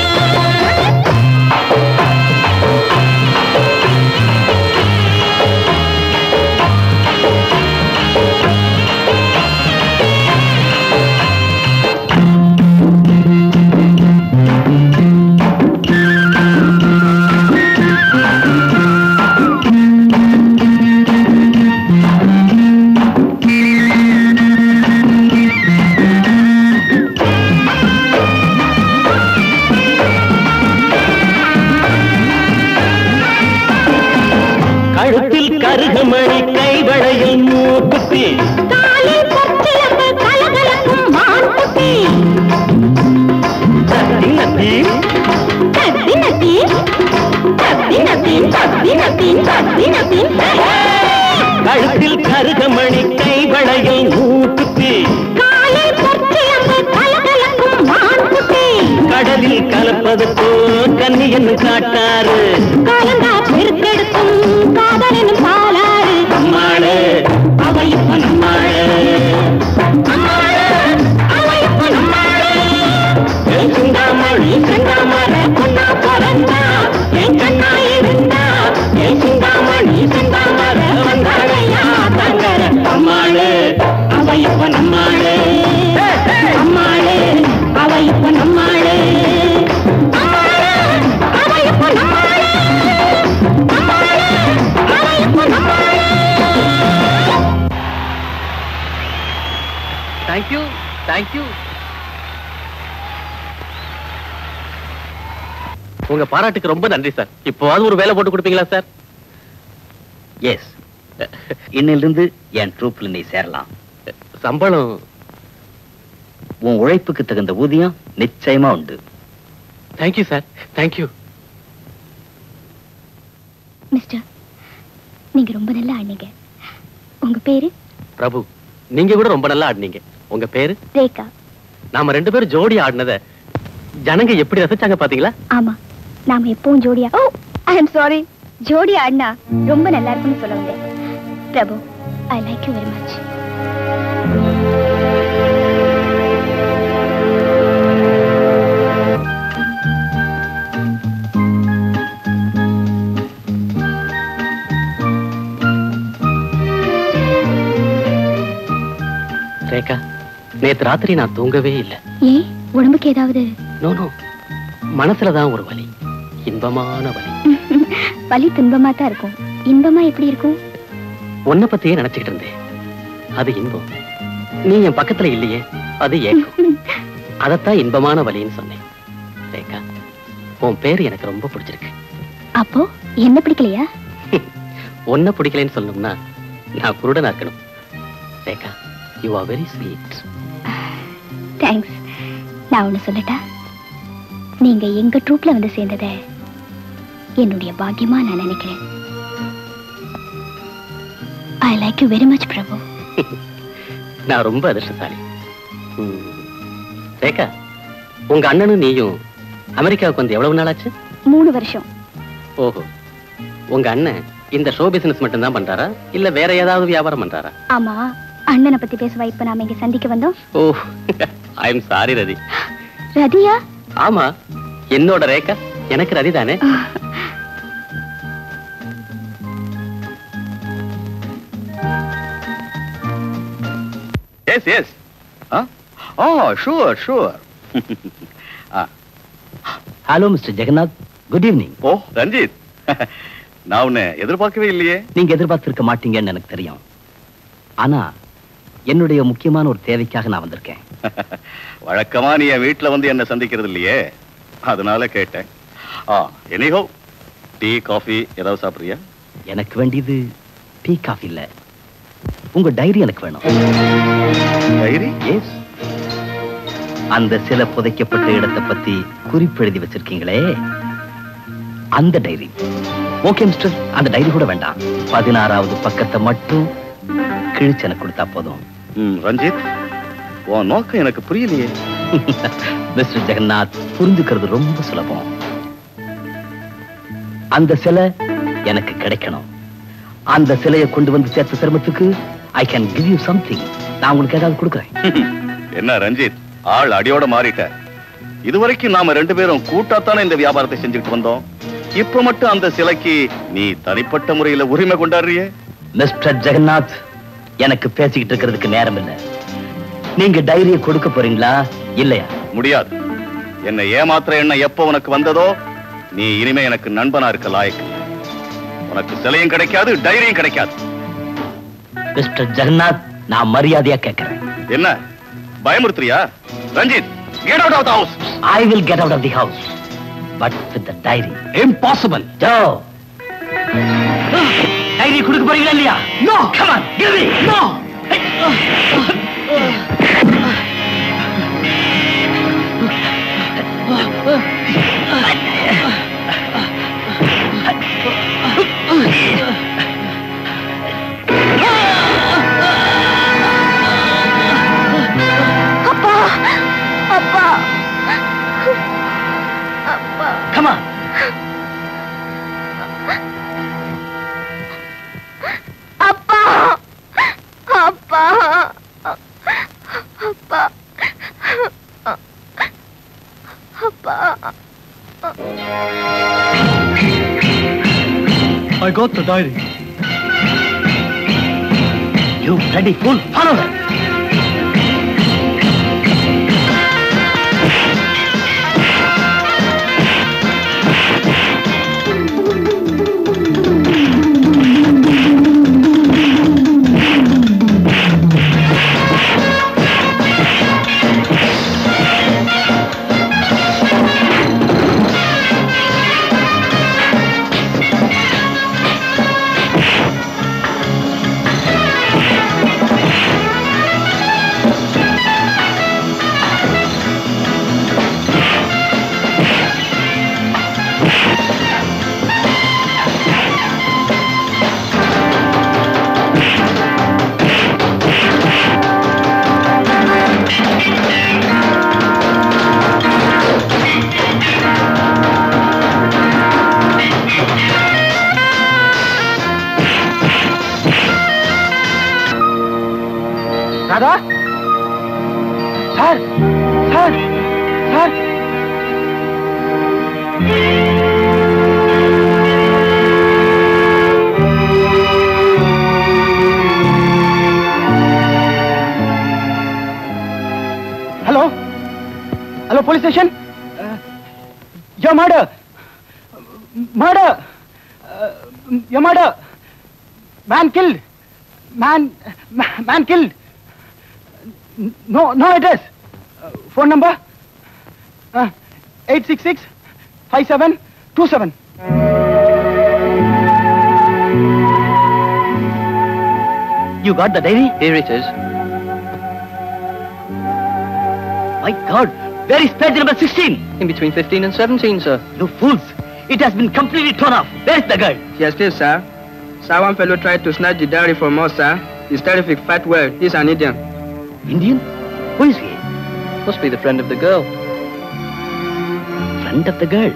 கழுத்தில் கருகமணி கைவளையில் மூக்குத்தி காலில் பொற்சிலம்பு கலகலக்கும் மான்குட்டி தத்தி நத்தி தத்தி நத்தி தத்தி நத்தி தத்தி நத்தி தத்தி நத்தி கழுத்தில் கருகமணி கைவளையில் மூக்குத்தி காலில் பொற்சிலம்பு கலகலக்கும் மான்குட்டி கடலில் கலப்பது போல் கன்னியன்னு காட்டாரு காலங்கா பெருக்கெடுக்கும் காதலின் பாலாறு அம்மாளு அவ இப்ப நம்மாளு அம்மாளு அவ இப்ப நம்மாளு என் சிந்தாமணி செந்தாமர பொண்ணா பிறந்தா என் கண்ணா இருந்தா என் சிந்தாமணி செந்தாமர வந்தாளையா தங்கர அம்மாளு அவ இப்ப நம்மாளு அம்மாளு அவ இப்ப நம்மாளு அம்மாளு அவ இப்ப நம்மாளு அம்மாளு அவ இப்ப நம்மாளு. Thank you thank you. உங்க பாராட்டுக்கு ரொம்ப நன்றி சார். இப்போவாது ஒரு வேலை போட்டு கொடுப்பீங்களா சார்? எஸ், இன்னிலிருந்து என் ட்ரூப்ல நீ சேரலாம். சம்பளம் உன் உழைப்புக்கு தகுந்த ஊதியம் நிச்சயமா உண்டு. Thank you sir, thank you. மிஸ்டர், நீங்க ரொம்ப நல்லா ஆடினீங்க. உங்க பேரு? பிரபு. நீங்க கூட ரொம்ப நல்லா ஆடினீங்க. உங்க பேரு? ரேகா. நாம ரெண்டு பேரும் ஜோடி ஆடினத ஜனங்க எப்படி ரசிச்சாங்க பாத்தீங்களா? ஆமா, நாம எப்பவும் ஜோடியா. Oh, I am sorry. ஜோடி ஆடினா ரொம்ப நல்லா இருக்கும்னு சொல்ல வந்தேன். Prabhu, I like you very much. Rekha, நேத்து ராத்திரி நான் தூங்கவே இல்லை. ஏன், உடம்புக்கு ஏதாவது? நோ நோ, மனசுலதான் ஒரு வலி, இன்பமான வலி. வலி துன்பமா தான் இருக்கும். இன்பமா எப்படி இருக்கும்? உன்னை பத்தியே நினைச்சுக்கிட்டு இருந்தேன். அது இன்பம். நீ என் பக்கத்துல இல்லையே, அது ஏக்கம். அதத்தான் இன்பமான வலின்னு சொன்னேன். ரேகா, உன் பேரு எனக்கு ரொம்ப பிடிச்சிருக்கு. அப்போ என்ன பிடிக்கலையா? உன்னை பிடிக்கலன்னு சொல்லணும்னா நான் குருடனா இருக்கணும். Rekha, you are very sweet. Thanks. நான் ஒண்ணு சொல்லட்டா? நீங்க எங்க ட்ரூப்ல வந்து சேர்ந்தத என்னுடைய பாக்கியமா நான் நினைக்கிறேன். I like you very much Prabhu. நான் ரொம்ப அதிர்ஷ்டசாலி. ரேகா, உங்க அண்ணனும் நீயும் அமெரிக்காவுக்கு வந்து எவ்வளவு நாள் ஆச்சு? மூணு வருஷம். ஓஹோ, உங்க அண்ணன் இந்த ஷோ பிசினஸ் மட்டும் தான் பண்றாரா இல்ல வேற ஏதாவது வியாபாரம் பண்றாரா? ஆமா, அண்ணனை பத்தி பேசுவா இப்ப நாம இங்க சந்திக்க வந்தோம். ஓ, ஐ எம் சாரி ரதி. ரதியா? ஆமா, என்னோட ரேகா எனக்கு ரதி தானே. Yes yes. Oh sure sure. Hello mister Jagannath, good evening. Oh Ranjith, நான் உன்னை எதிர்பார்க்கவே இல்லையே. நீங்க எதிர்பார்த்திருக்க மாட்டீங்கன்னு எனக்கு தெரியும். ஆனா என்னுடைய முக்கியமான ஒரு தேவைக்காக நான் வந்திருக்கேன். வழக்கமா நீ என் வீட்டுல வந்து என்ன சந்திக்கிறது இல்லையே, அதனால கேட்டேன். ஆ எனிஹோ டீ காஃபி ஏதாவது சாப்பிடுறியா? எனக்கு வேண்டியது டீ காஃபி இல்ல, உங்க டைரி எனக்கு வேணும். டைரி? எஸ். அந்த சில புதைக்கப்பட்ட இடத்தை பத்தி குறிப்பு எழுதி வச்சிருக்கீங்களே, அந்த டைரி. ஓகே மிஸ்டர், அந்த டைரி கூட வேண்டாம், பதினாறாவது பக்கத்தை மட்டும் கிழிச்சு எனக்கு கொடுத்தா போதும். ம், ரஞ்சித், உன் நோக்கம் எனக்கு புரியலையே. மிஸ்டர் ஜெகநாத், புரிஞ்சுக்கிறது ரொம்ப சுலபம். அந்த சிலை எனக்கு கிடைக்கணும். அந்த சிலையை கொண்டு வந்து சேர்த்த சிரமத்துக்கு I can give you something. நான் உங்களுக்கு ஏதாவது கொடுக்குறேன். என்ன ரஞ்சித், ஆள் அடியோட மாறிட்ட. இதுவரைக்கும் நாம ரெண்டு பேரும் கூட்டாத்தானே இந்த வியாபாரத்தை செஞ்சுட்டு வந்தோம். இப்ப மட்டும் அந்த சிலைக்கு நீ தனிப்பட்ட முறையில உரிமை கொண்டாடுறியே. மிஸ்டர் ஜெகநாத், எனக்கு பேசிக்கிட்டு இருக்கிறதுக்கு நேரம் இல்லை. நீங்க டைரியை கொடுக்க போறீங்களா இல்லையா? முடியாது. என்னை ஏமாத்துற எண்ணம் எப்ப உனக்கு வந்ததோ, நீ இனிமே எனக்கு நண்பனா இருக்க லாயக்கு. உனக்கு சிலையும் கிடைக்காது, டைரியும் கிடைக்காது. மிஸ்டர் ஜெகநாத், நான் மரியாதையா கேட்கிறேன். என்ன பயமுறுத்துறியா? Ranjith, get out of the house. I will get out of the house, but with the diary. Impossible. Joe. Diary கொடுக்க போறீங்களா இல்லையா? No. Come on, give me. No. அப்பா அப்பா அப்பா Come on. அப்பா அப்பா அப்பா அப்பா I got the diary. You bloody fool. Follow her. Radha sir sir sir hello hello police station. Yo murder murder yo murder man killed man man killed. No, no address. Uh, phone number uh, eight six six five seven two seven. You got the diary? Here it is. My God, where is page number sixteen? In between fifteen and seventeen, sir. You fools! It has been completely torn off. Where is the girl? Yes, please, sir. Sir, one fellow tried to snatch the diary from us, sir. He's terrific, fat well. He's an Indian. Indian? Who is he? Must be the friend of the girl. Friend of the girl?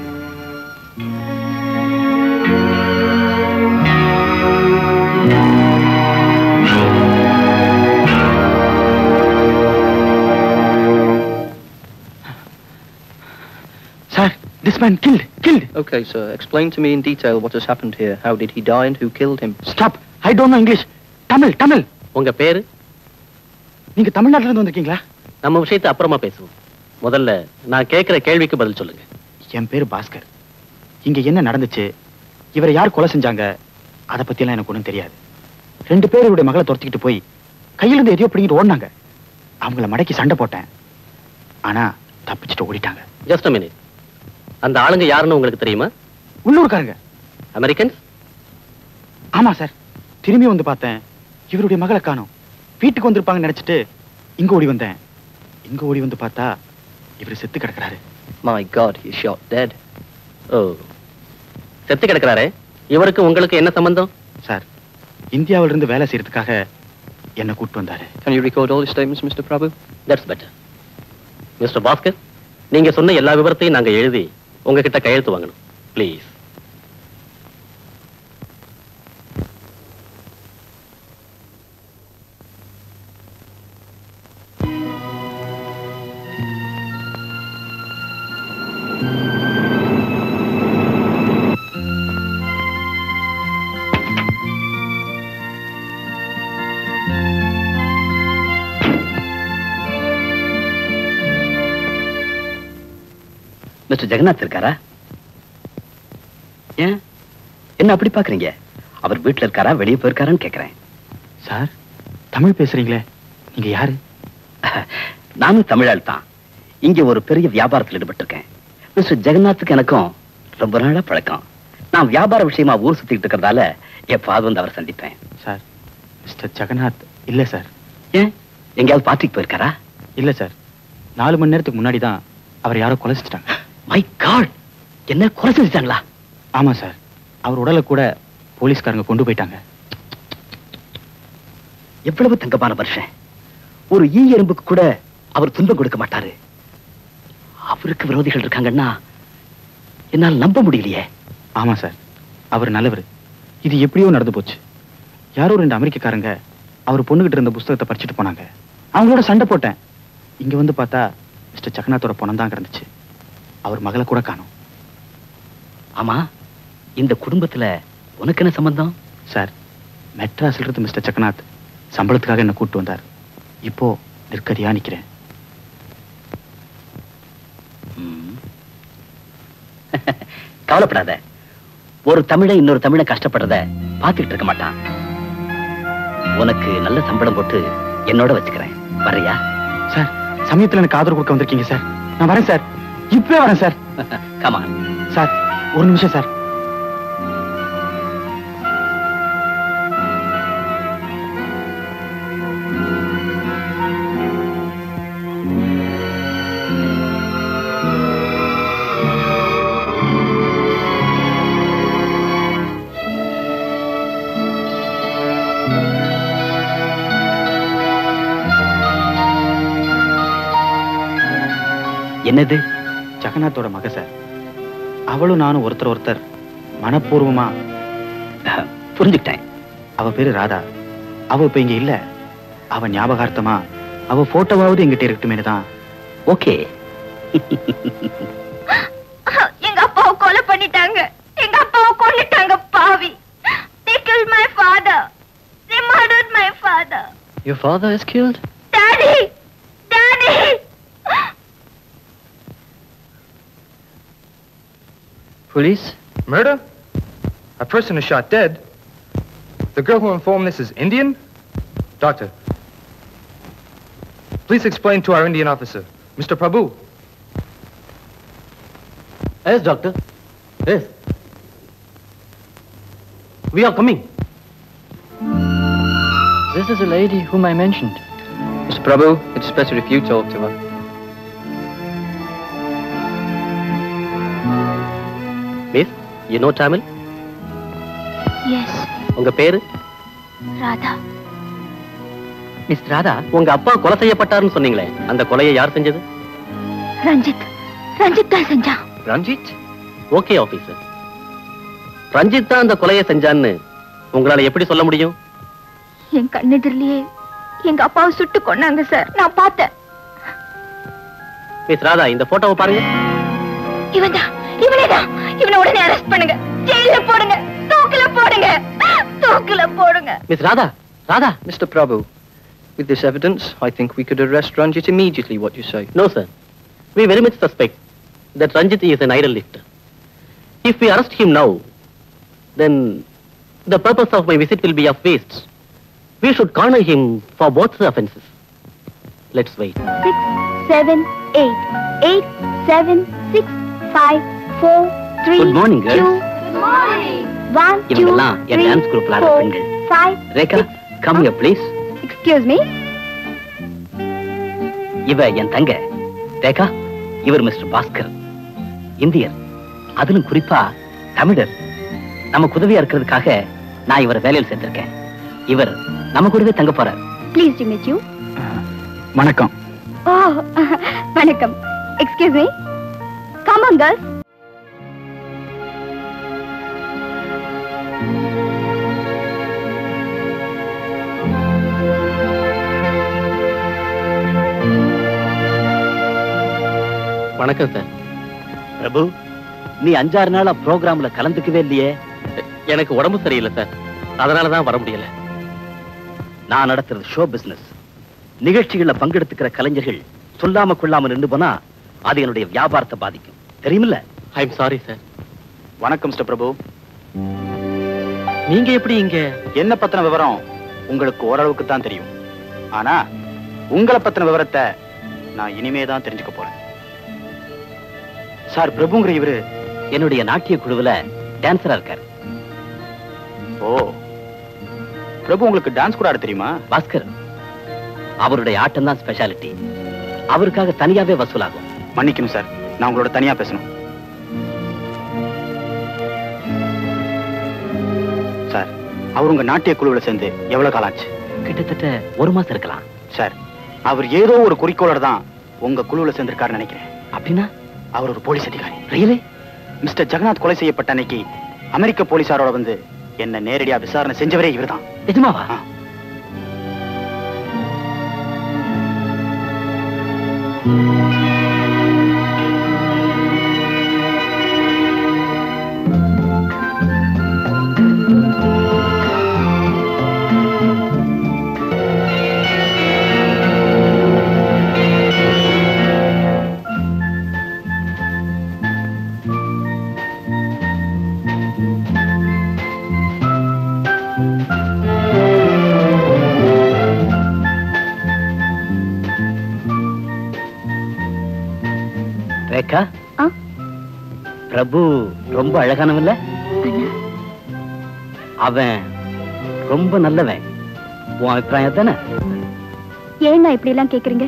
Sir, this man killed, killed. Okay, sir. Explain to me in detail what has happened here. How did he die and who killed him? Stop. I don't know English. Tamil, Tamil. உங்க பேரு? நீங்க தமிழ்நாட்டுல இருந்து வந்திருக்கீங்களா? நம்ம விஷயத்தை அப்புறமா பேசுவோம். முதல்ல நான் கேட்கிற கேள்விக்கு பதில் சொல்லுங்க. என் பேரு பாஸ்கர். இங்க என்ன நடந்துச்சு, இவரை யார் கொலை செஞ்சாங்க, அத பத்தி எல்லாம் எனக்கு ஒண்ணும் தெரியாது. ரெண்டு பேர் இவருடைய மகளை துரத்திக்கிட்டு போய் கையில இருந்து எதையோ பிடிங்கிட்டு ஓடினாங்க. அவங்கள மடக்கி சண்டை போட்டேன். ஆனா தப்பிச்சுட்டு ஓடிட்டாங்க. Just a minute. அந்த ஆளுங்க யாருன்னு உங்களுக்கு தெரியுமா? உள்ளூர்காரங்க. அமெரிக்கன்ஸ்? ஆமா சார். திரும்பி வந்து பார்த்தேன், இவருடைய மகளை காணோம். வீட்டுக்கு வந்திருப்பாங்கன்னு நினைச்சிட்டு இங்க ஓடி வந்தேன். இங்க ஓடி வந்து பார்த்தா இவர் செத்து கிடக்குறாரு. My God, he's shot dead. ஓ, செத்து கிடக்குறாரே. இவருக்கு உங்களுக்கு என்ன சம்பந்தம்? சார், இந்தியாவில இருந்து வேலை செய்யறதுக்காக என்ன கூட்டு வந்தாரு. Can you record all his statements, Mister Prabhu? That's better. Mister Bhaskar, நீங்க சொன்ன எல்லா விவரத்தையும் நாங்க எழுதி உங்ககிட்ட கையெழுத்து வாங்கணும். ப்ளீஸ். மிஸ்டர் ஜெகநாத் இருக்காரா? ஏன் என்ன அப்படி பாக்குறீங்க? அவர் வீட்டுல இருக்காரா, வெளியே போயிருக்காரான்னு கேக்குறேன். சார், தமிழ் பேசுறீங்களே, நீங்க யாரு? நானும் தமிழாள் தான். இங்க ஒரு பெரிய வியாபாரத்தில் ஈடுபட்டிருக்கேன். மிஸ்டர் ஜெகநாத்துக்கு எனக்கும் ரொம்ப நாளா பழக்கம். நான் வியாபார விஷயமா ஊர் சுத்திட்டு இருக்கிறதால எப்பாவது வந்து அவரை சந்திப்பேன். சார், மிஸ்டர் ஜெகநாத் இல்ல சார். ஏன் எங்கேயாவது பார்ட்டிக்கு போயிருக்காரா? இல்ல சார், நாலு மணி நேரத்துக்கு முன்னாடி தான் அவர் யாரோ கொலை செஞ்சுட்டாங்க. மை காட், என்ன கொலை செஞ்சுட்டாங்களா? ஆமா சார், அவர் உடலை கூட போலீஸ்காரங்க கொண்டு போயிட்டாங்க. எவ்வளவு தங்கமான மனுஷன். ஒரு ஈ எறும்புக்கு கூட அவர் துன்பம் கொடுக்க மாட்டாரு. அவருக்கு விரோதிகள் இருக்காங்கன்னா என்னால் நம்ப முடியலையே. ஆமா சார், அவர் நல்லவர். இது எப்படியோ நடந்து போச்சு. யாரோ ரெண்டு அமெரிக்கக்காரங்க அவர் பொண்ணுகிட்ட இருந்த புஸ்தகத்தை பறிச்சுட்டு போனாங்க. அவங்களோட சண்டை போட்டேன். இங்க வந்து பார்த்தா மிஸ்டர் ஜெகநாத்தோட பணம் தான் கிடந்துச்சு. அவர் மகளை கூட காணோம். ஆமா, இந்த குடும்பத்துல உனக்கு என்ன சம்பந்தம்? சார், மெட்ராஸ்ல இருந்து மிஸ்டர் ஜெகநாத் சம்பளத்துக்காக என்ன கூட்டு வந்தார். இப்போ நிற்கதியா நிக்கிறேன். கவலைப்படாத. ஒரு தமிழை இன்னொரு தமிழை கஷ்டப்படுறத பாத்துக்கிட்டு இருக்க மாட்டான். உனக்கு நல்ல சம்பளம் போட்டு என்னோட வச்சுக்கிறேன். வரையா? சார், சமயத்துல எனக்கு ஆதரவு கொடுக்க வந்திருக்கீங்க சார். நான் வரேன் சார், இப்பவே வரேன் சார். கமா சார், ஒரு நிமிஷம் சார். என்னது? ஜெகநாத்தோட மக சார். அவளும் நானும் ஒருத்தர் ஒருத்தர் மனப்பூர்வமா புரிஞ்சுக்கிட்டேன். அவ பேரு ராதா. அவ இப்ப இங்க இல்ல. அவ ஞாபகார்த்தமா அவ போட்டோவாவது எங்கிட்ட இருக்கட்டுமே தான். ஓகே. எங்க அப்பாவை கொலை பண்ணிட்டாங்க. எங்க அப்பாவை கொன்னுட்டாங்க பாவி. They killed my father. They murdered my father. Your father is killed? Daddy! Daddy! Police? Murder? A person is shot dead. The girl who informed this is Indian? Doctor, please explain to our Indian officer. Mister Prabhu. Yes, doctor. Yes. We are coming. This is a lady whom I mentioned. Mister Prabhu, it's better if you talk to her. Miss, you know Tamil? Yes, உங்க பேரு? Radha. Miss Radha, உங்க அப்பா கொலை செய்யப்பட்டாருன்னு சொன்னீங்களே, அந்த கொலையை யார் செஞ்சது? ரஞ்சித். ரஞ்சித் தான் செஞ்சான். ரஞ்சித்? Okay officer. ரஞ்சித் தான் அந்த கொலையை செஞ்சான்னு உங்களால எப்படி சொல்ல முடியும்? என் கண்ணெதிரிலேயே எங்க அப்பாவை சுட்டு கொன்னாங்க சார். நான் பார்த்தேன். மிஸ் ராதா, இந்த போட்டோவை பாருங்க. இவன்தான், இவனேதான். இவனை உடனே அரெஸ்ட் பண்ணுங்க. ஜெயில போடுங்க. தூக்குல போடுங்க. தூக்குல போடுங்க. Miss Radha, Radha. Mister Prabhu, with this evidence, I think we could arrest Ranjit immediately, what you say? No, sir. We very much suspect that Ranjit is an idol lifter. If we arrest him now, then the purpose of my visit will be of waste. We should corner him for both the offenses. Let's wait. Six, seven, eight. Eight, seven, six, five, four, three, Good morning, girls. two, one, two, இவங்கெல்லாம் என் three, dance குரூப்ல ஆடுற four, பெண்கள். five, Rekha, come here, please. excuse me. இவ என் தங்க. ரேகா, இவர் mister Bhaskar. இந்தியர். அதிலும் குறிப்பா தமிழர். நமக்கு உதவியா இருக்கிறதுக்காக நான் இவரை வேலையில் சேர்த்திருக்கேன். இவர் நம்ம கூடவே தங்க போறார். Pleased to meet you. வணக்கம். Oh, வணக்கம். Excuse me. Come on, girls. வணக்கம் சார். பிரபு, நீ அஞ்சாறு நாளா ப்ரோக்ராம்ல கலந்துக்கவே இல்லையே. எனக்கு உடம்பு சரியில்லை சார், அதனாலதான் வர முடியல. நான் நடத்துறது ஷோ பிசினஸ். நிகழ்ச்சிகள்ல பங்கெடுத்துக்கிற கலைஞர்கள் சொல்லாம கொள்ளாம நின்று போனா அது என்னுடைய வியாபாரத்தை பாதிக்கும். தெரியுமில்ல? I am sorry sir. வணக்கம் மிஸ்டர் பிரபு. நீங்க எப்படி இங்க? என்ன பத்தின விவரம் உங்களுக்கு ஓரளவுக்கு தான் தெரியும். ஆனா உங்களை பத்தின விவரத்தை நான் இனிமே தான் தெரிஞ்சுக்க போறேன். சார், பிரபுங்கிற இவரு என்னுடைய நாட்டிய குழுவுல டான்சரா இருக்காரு. ஓ, பிரபு உங்களுக்கு டான்ஸ் கூட ஆட தெரியுமா? பாஸ்கர், அவருடைய ஆட்டம் தான் ஸ்பெஷாலிட்டி. அவருக்காக தனியாவே வசூலாகும். மன்னிக்கணும் சார், நான் உங்களோட தனியா பேசணும். சார், அவர் உங்க நாட்டிய குழுவுல சேர்ந்து எவ்வளவு காலம் ஆச்சு? கிட்டத்தட்ட ஒரு மாசம் இருக்கலாம். சார், அவர் ஏதோ ஒரு குறிக்கோளோட தான் உங்க குழுவுல சேர்ந்திருக்காருன்னு நினைக்கிறேன். அப்படின்னா அவர் ஒரு போலீஸ் அதிகாரி. ரியலி? மிஸ்டர் ஜெகநாத் கொலை செய்யப்பட்ட அன்னைக்கு அமெரிக்க போலீசாரோட வந்து என்ன நேரடியா விசாரணை செஞ்சவரே இவர்தான். நிஜமாவா? ரேகா, பிரபு ரொம்ப அழகானவன்ல? அவன் ரொம்ப நல்லவன். உன் அபிப்பிராயம் தானே? ஏன்னா இப்படி எல்லாம் கேக்குறீங்க?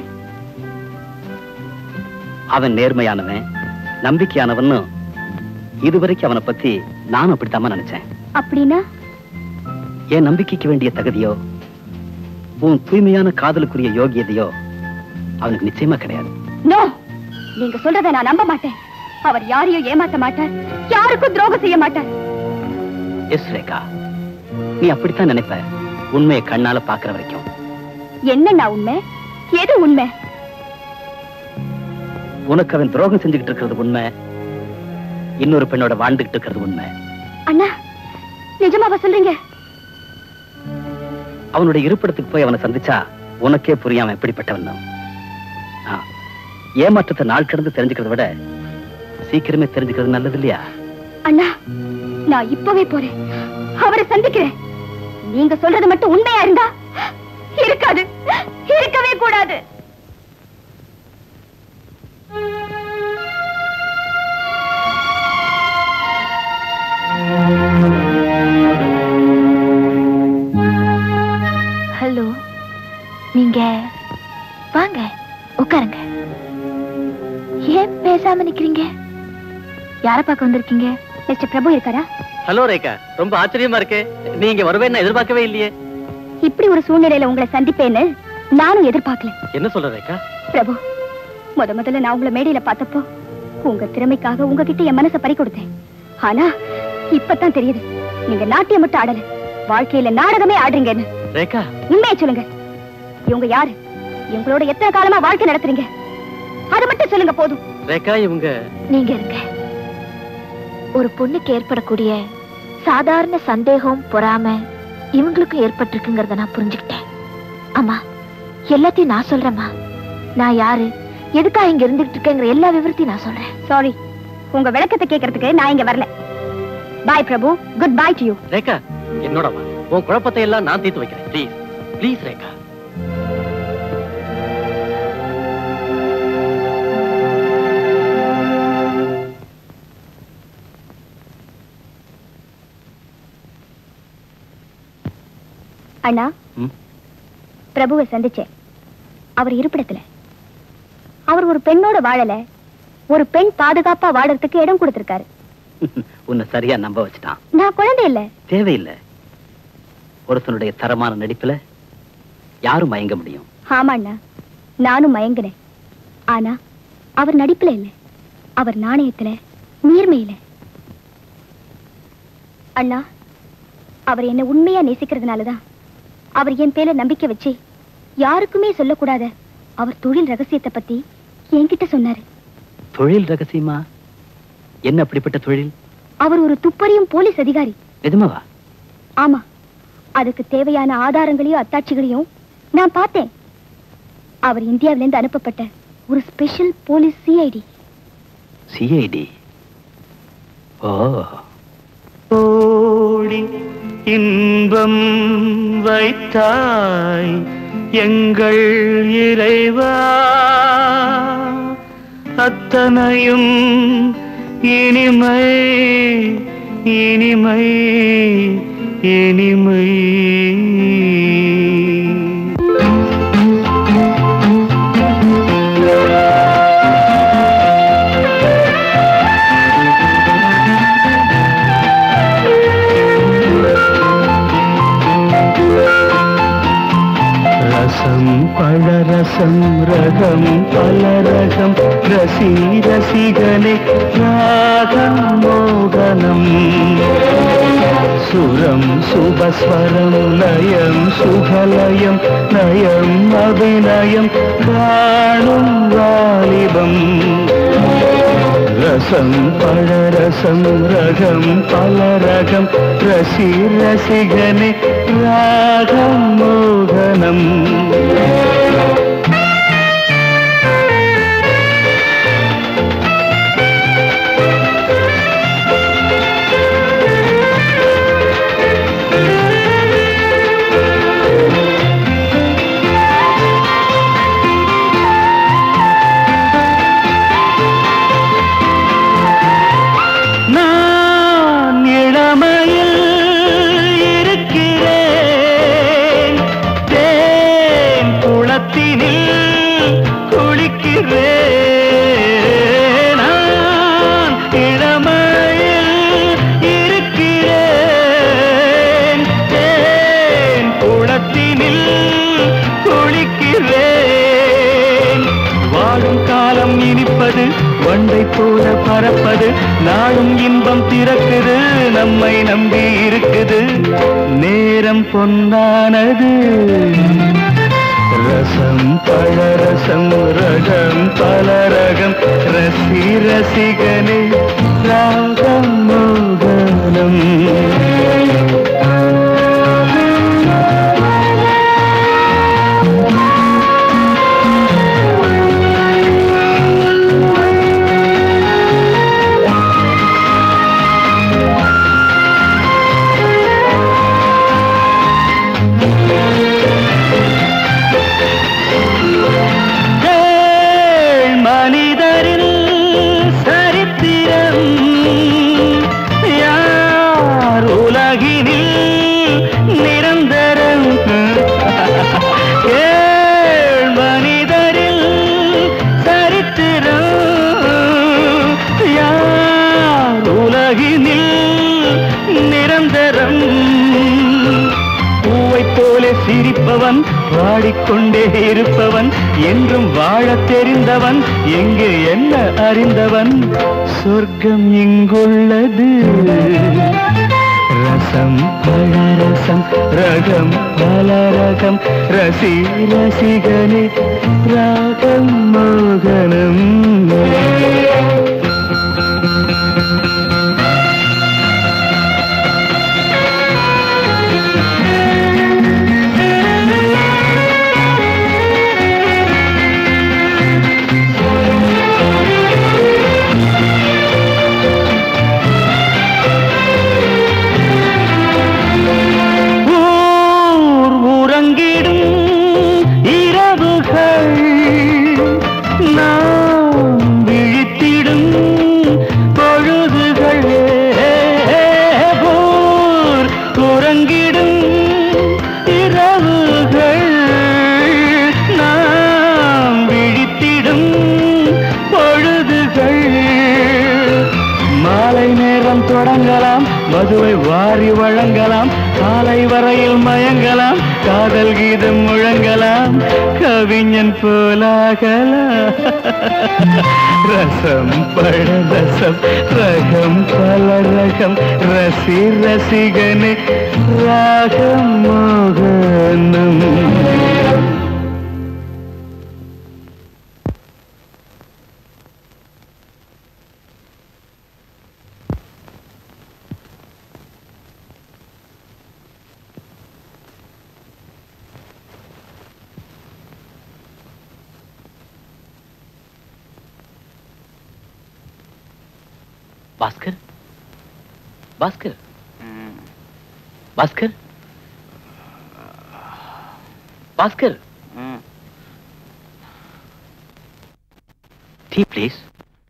அவன் நேர்மையானவன், நம்பிக்கையானவன். இதுவரைக்கும் அவனை பத்தி நானும் அப்படித்தாம நினைச்சேன். அப்படின்னா என் நம்பிக்கைக்கு வேண்டிய தகுதியோ உன் தூய்மையான காதலுக்குரிய யோகியதையோ அவனுக்கு நிச்சயமா கிடையாது. நோ, நீங்க சொல்றதை நான் நம்ப மாட்டேன். அவர் யாரையும் ஏமாத்த மாட்டார், யாருக்கும் துரோகம் செய்ய மாட்டார். எஸ் ரேகா, நீ அப்படித்தான் நினைப்ப, உண்மையை கண்ணால பாக்குற வரைக்கும். என்னன்னா உண்மை? எது உண்மை? உனக்கு அவன் துரோகம் செஞ்சுக்கிட்டு இருக்கிறது உண்மை, இன்னொரு பெண்ணோட வாழ்ந்துகிட்டு இருக்கிறது உண்மை. அண்ணா, நிஜமாவா சொல்றீங்க? அவனுடைய இருப்பிடத்துக்கு போய் அவனை சந்திச்சா உனக்கே புரியாம எப்படிப்பட்டவன் தான். ஏமாற்றத்தை நாள் கடந்து தெரிஞ்சுக்கிறத விட சீக்கிரமே தெரிஞ்சுக்கிறது நல்லது இல்லையா? அண்ணா, நான் இப்பவே போறேன், அவரை சந்திக்கிறேன். நீங்க சொல்றது மட்டும் உண்மையா இருந்தா இருக்காது, இருக்கவே கூடாது. ஹலோ, நீங்க வாங்க, உட்காருங்க. ஏன் பேசாம நிக்கிறீங்க? யார பார்க்க வந்திருக்கீங்க? மிஸ்டர் பிரபு இருக்காரா? ஹலோ ரேகா, ரொம்ப ஆச்சரியமா இருக்கு. நீங்க வருவேன்னு எதிர்பார்க்கவே இல்லையே. இப்படி ஒரு சூழ்நிலையில உங்களை சந்திப்பேன்னு நானும் எதிர்பார்க்கல. என்ன சொல்ற ரேகா? பிரபு, முத முதல்ல நான் உங்களை மேடையில பார்த்தப்போ உங்க திறமைக்காக உங்ககிட்ட என் மனசை பறி கொடுத்தேன். ஆனா இப்பதான் தெரியுது, நீங்க நாட்டியம் மட்டும் ஆடல, வாழ்க்கையில நாடகமே ஆடுறீங்கன்னு. ரேகா, உண்மையை சொல்லுங்க. இவங்க யாரு? இவங்களோட எத்தனை காலமா வாழ்க்கை நடத்துறீங்க? அது மட்டும் சொல்லுங்க போதும். ரேகா, இவங்க நீங்க இருங்க. ஒரு பொண்ணுக்கு ஏற்படக்கூடிய சாதாரண சந்தேகம், பொறாம இவங்களுக்கும் ஏற்பட்டிருக்குங்கிறத நான் புரிஞ்சுக்கிட்டேன். அம்மா, எல்லாத்தையும் நான் சொல்றேம்மா. நான் யாரு, எதுக்காக இங்க இருந்துட்டு இருக்கேங்கிற எல்லா விவரத்தையும் நான் சொல்றேன். சாரி, உங்க விளக்கத்தை கேட்கறதுக்கு நான் இங்க வரல. Bye Prabhu, good bye to you. Rekha, என்னோட வா. உன் குழப்பத்தை எல்லாம் நான் தீர்த்து வைக்கிறேன். Please please Rekha. அண்ணா, பிரபுவை சந்திச்சேன். அவர் இருப்பிடத்துல. அவர் ஒரு பெண்ணோட வாழல, ஒரு பெண் பாதுகாப்பா வாழறதுக்கு இடம் கொடுத்திருக்காரு. உன்னை சரியா நம்ப வச்சுட்டான். நான் குழந்தை இல்ல. தேவையில்லை. ஒருத்தனுடைய தரமான நடிப்புல யாரும் மயங்க முடியும். ஆமா அண்ணா, நானும் மயங்கினேன். ஆனா அவர் நடிப்புல இல்ல, அவர் நாணயத்துல, நேர்மையில. அண்ணா, அவர் என்ன உண்மையா நேசிக்கிறதுனாலதான் அவர் என் பேர்ல நம்பிக்கை வச்சு யாருக்குமே சொல்லக்கூடாத அவர் தொழில் ரகசியத்தை பத்தி என்கிட்ட சொன்னாரு. தொழில் ரகசியமா? என்ன அப்படிப்பட்ட தொழில்? அவர் ஒரு துப்பறியும் போலீஸ் அதிகாரி. நிஜமாவா? ஆமா, அதுக்கு தேவையான ஆதாரங்களையும் அத்தாட்சிகளையும் நான் பார்த்தேன். அவர் இந்தியாவிலிருந்து அனுப்பப்பட்ட ஒரு special police CID. CID? Oh. ஓடி இன்பம் வைத்தாய் எங்கள் இறைவா, அத்தனையும் இனிமை இனிமை இனிமை. ரசம் பழரசம் ரகம் பலரகம் ரசி ரசிகனே ராகம் மோகனம் சுரம் சுபஸ்வரம் லயம் சுகலயம் நயம் அபிநயம் காணும் வாலிபம். ரசம் பழரசம் ரகம் பலரகம் ரசி ரசிகனே ராகம் மோகனம். வண்டை போல பறப்பது நாளும் இன்பம் திறக்குது, நம்மை நம்பி இருக்குது, நேரம் பொன்னானது. ரசம் பழரசம் ரகம் பலரகம் ரசி ரசிகனே ராகம் மோகனம். சிரிப்பவன் வாடிக்கொண்டே இருப்பவன் என்றும் வாழ தெரிந்தவன் எங்கு என்ன அறிந்தவன் சொர்க்கம் இங்குள்ளது. ரசம் பழரசம் ரகம் பலரகம் ரசி ரசிகனே ராகம் மோகனம். மனம் தொடங்கலாம், மதுவை வாரி வழங்கலாம், காலை வரையில் மயங்கலாம், காதல் கீதம் முழங்கலாம், கவிஞன் போலாகலாம். ரசம் பழ ரசம் ரகம் பல ரகம், ரசி ரசிகனே ராகம் மோகனம். Bhaskar, Bhaskar, Bhaskar, Bhaskar, tea please.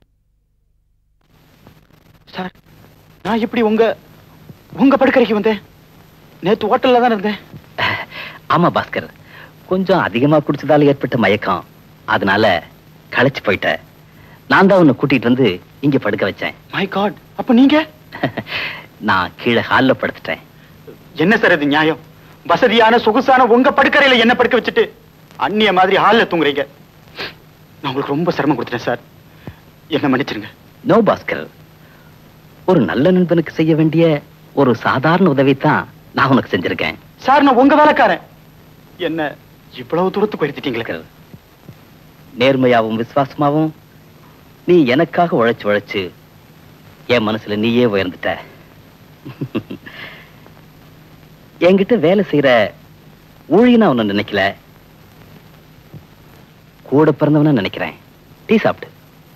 Sir, நான் எப்படி உங்க உங்க படுக்கறைக்கு வந்தேன்? நேத்து ஹோட்டல்ல தான் இருந்தேன். ஆமா பாஸ்கர், கொஞ்சம் அதிகமா குடிச்சதால ஏற்பட்ட மயக்கம், அதனால களைச்சு போயிட்ட. நான் தான் உன்னை கூட்டிட்டு வந்து இங்க படுக்க வச்சேன். மை காட், அப்ப நீங்க? நான் கீழே ஹால்ல படுத்துட்டேன். என்ன சார் இது நியாயம்? வசதியான சொகுசான உங்க படுக்கறையில என்ன படுக்க வச்சுட்டு அந்நிய மாதிரி ஹால்ல தூங்குறீங்க. நான் உங்களுக்கு ரொம்ப சிரமம் கொடுத்துட்டேன் சார், என்ன மன்னிச்சிருங்க. நோ பாஸ்கர், ஒரு நல்ல நண்பனுக்கு செய்ய வேண்டிய ஒரு சாதாரண உதவி தான் நான் உனக்கு செஞ்சிருக்கேன். சார், நான் உங்க வேலைக்காரன், என்ன இவ்வளவு தூரத்துக்கு எடுத்துட்டீங்களே. நேர்மையாவும் விசுவாசமாவும் நீ எனக்காக உழைச்சு உழைச்சு என் மனசுல நீயே உயர்ந்துட்ட. என்கிட்ட வேலை செய்யற ஊழியனா உன்னை நினைக்கல, கூட பிறந்தவன நினைக்கிறேன். டீ சாப்பிட்டு.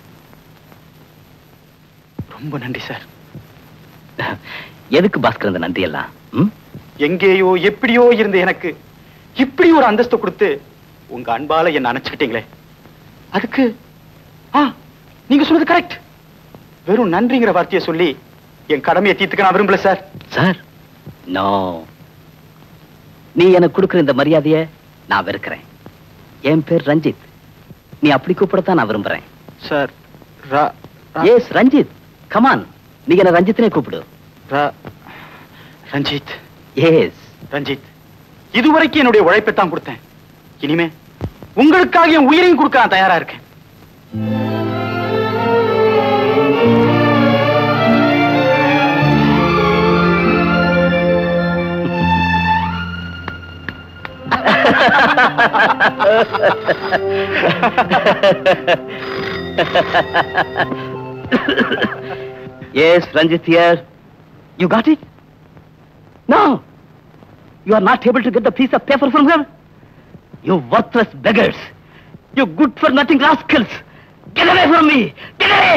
ரொம்ப நன்றி சார். எதுக்கு பாஸ்கர் இந்த நன்றி எல்லாம்? எங்கேயோ எப்படியோ இருந்த எனக்கு இப்படி ஒரு அந்தஸ்து கொடுத்து உங்க அன்பால என்ன அணைச்சுக்கிட்டீங்களே, அதுக்கு நீங்க சொல்றது கரெக்ட். வெறும் நன்றிங்கிற வார்த்தையை சொல்லி என் கடமையை தீர்த்துக்க நான் விரும்பல சார். சார், நோ, நீ எனக்கு கொடுக்கிற இந்த மரியாதைய நான் வெறுக்கிறேன். என் பேர் ரஞ்சித், நீ அப்படி கூப்பிடத்தான் நான் விரும்புறேன். சார், எஸ் ரஞ்சித், கமான், நீ என்ன ரஞ்சித்னே கூப்பிடு. ரஞ்சித், எஸ் ரஞ்சித், இதுவரைக்கும் என்னுடைய உழைப்பை தான் கொடுத்தேன். இனிமே உங்களுக்காக என் உயிரையும் கொடுக்க நான் தயாரா இருக்கேன். Yes, Ranjit here. You got it? No. You are not able to get the piece of paper from her? You worthless beggars. You good for nothing rascals. Get away from me. Get away.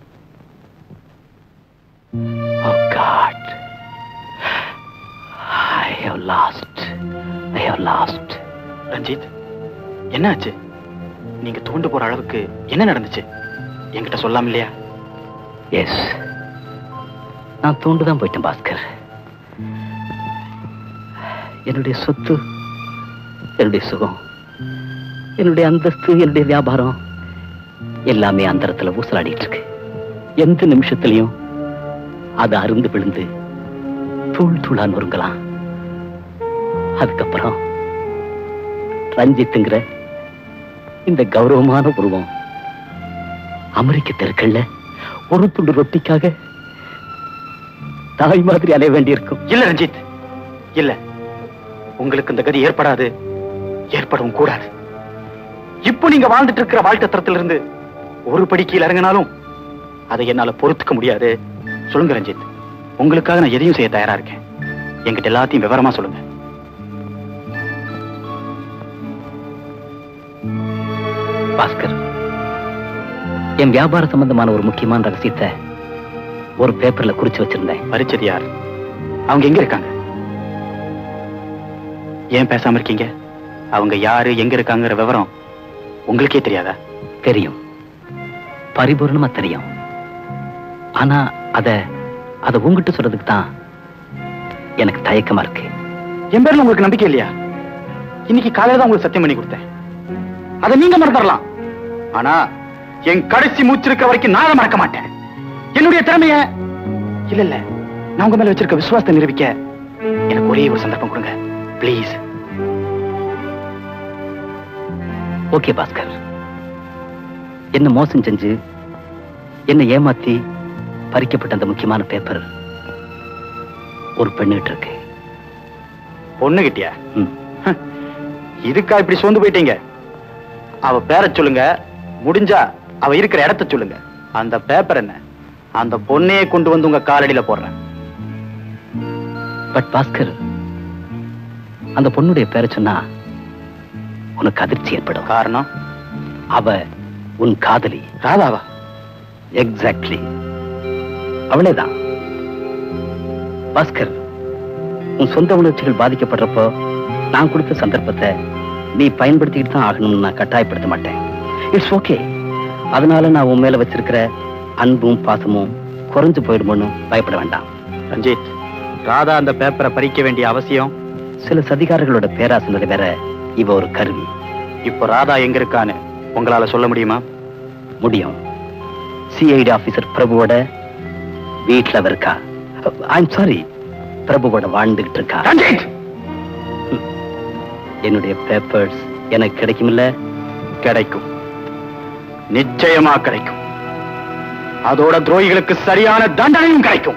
Oh God. I have lost. I have lost. Ranjith, என்ன ஆச்சு? நீங்க தூண்டு போற அளவுக்கு என்ன நடந்துச்சு? என்கிட்ட சொல்லாம இல்லையா? எஸ், நான் தூண்டுதான் போயிட்டேன் பாஸ்கர். என்னுடைய சொத்து, என்னுடைய சுகம், என்னுடைய அந்தஸ்து, என்னுடைய வியாபாரம் எல்லாமே அந்தரத்துல ஊசலாடிட்டு இருக்கு. எந்த நிமிஷத்திலையும் அது அருந்து விழுந்து தூள் தூளா நொறுங்கலாம். அதுக்கப்புறம் ரஞ்சித்துங்கிற இந்த கௌரவமான உருவம் அமெரிக்க தெருக்கள்ல ஒரு துண்டு ரொட்டிக்காக தாய் மாதிரி அலைய வேண்டியிருக்கும். இல்ல ரஞ்சித், இல்ல, உங்களுக்கு இந்த கதி ஏற்படாது, ஏற்படவும் கூடாது. இப்போ நீங்க வாழ்ந்துட்டு இருக்கிற வாழ்க்கை தரத்திலிருந்து ஒரு படி கீழ இறங்கினாலும் அதை என்னால பொறுத்துக்க முடியாது. சொல்லுங்க ரஞ்சித், உங்களுக்காக நான் எதையும் செய்ய தயாரா இருக்கேன். என்கிட்ட எல்லாத்தையும் விவரமா சொல்லுங்க. பாஸ்கர், என் வியாபார சம்பந்தமான ஒரு முக்கியமான ரகசியத்தை ஒரு பேப்பர்ல குறிச்சு வச்சிருந்தேன். பரிச்சது யார்? அவங்க எங்க இருக்காங்க? ஏன் பேசாம இருக்கீங்க? அவங்க யாரு, எங்க இருக்காங்கிற விவரம் உங்களுக்கே தெரியாதா? தெரியும், பரிபூர்ணமா தெரியும். ஆனா அத அத உங்ககிட்ட சொல்றதுக்கு தான் எனக்கு தயக்கமா இருக்கு. என் பேர்ல உங்களுக்கு நம்பிக்கை இல்லையா? இன்னைக்கு காலையில தான் உங்களுக்கு சத்தியம் பண்ணி கொடுத்தேன். அதை நீங்க மறந்துடலாம், ஆனா என் கடைசி மூச்சு இருக்க வரைக்கும் நான் மறக்க மாட்டேன். என்னுடைய திறமைய, இல்ல இல்ல, நான் உங்க மேல வச்சிருக்க விசுவாசத்தை நிரூபிக்க எனக்கு ஒரே ஒரு சந்தர்ப்பம் கொடுங்க பிளீஸ். ஓகே பாஸ்கர், என்ன மோசம் செஞ்சு என்ன ஏமாத்தி பறிக்கப்பட்ட அந்த முக்கியமான பேப்பர் ஒரு பெண்ணுகிட்ட இருக்கு. பொண்ணு கிட்டியா? இதுக்கா இப்படி சோர்ந்து போயிட்டீங்க? அவ பேரை சொல்லுங்க, முடிஞ்சா அவ இருக்கிற இடத்த சொல்லுங்க. அந்த பேப்பர் என்ன, அந்த பொண்ணையே கொண்டு வந்து உங்க காலடியில போடுறேன். பட் பாஸ்கர், அந்த பொண்ணுடைய பேரை சொன்னா உனக்கு அதிர்ச்சி ஏற்படும். காரணம், அவ உன் காதலி. ராதாவா? எக்ஸாக்ட்லி, அவளேதான். பாஸ்கர், உன் சொந்த உணர்ச்சிகள் பாதிக்கப்படுறப்போ நான் கொடுத்த சந்தர்ப்பத்தை நீ பயன்படுத்திக்கிட்டு தான் ஆகணும்னு நான் கட்டாயப்படுத்த மாட்டேன். It's okay. அதனால நான் உன் மேல வச்சிருக்கிற அன்பும் பாசமும் குறைஞ்சு போயிடுமோன்னு பயப்பட வேண்டாம். ரஞ்சித், ராதா அந்த பேப்பரை பறிக்க வேண்டிய அவசியம்? சில சதிகாரர்களோட பேராசை நிறைவேற இவ ஒரு கருவி. இப்போ ராதா எங்க இருக்கான்னு உங்களால சொல்ல முடியுமா? முடியும். சிஐடி ஆபீசர் பிரபுவோட வீட்டுல அவ இருக்கா. ஐம் சாரி, பிரபுவோட வாழ்ந்துகிட்டு இருக்கா. என்னுடைய பேப்பர்ஸ் எனக்கு கிடைக்கும் இல்ல? கிடைக்கும், நிச்சயமா கிடைக்கும். அதோட துரோகிகளுக்கு சரியான தண்டனையும் கிடைக்கும்.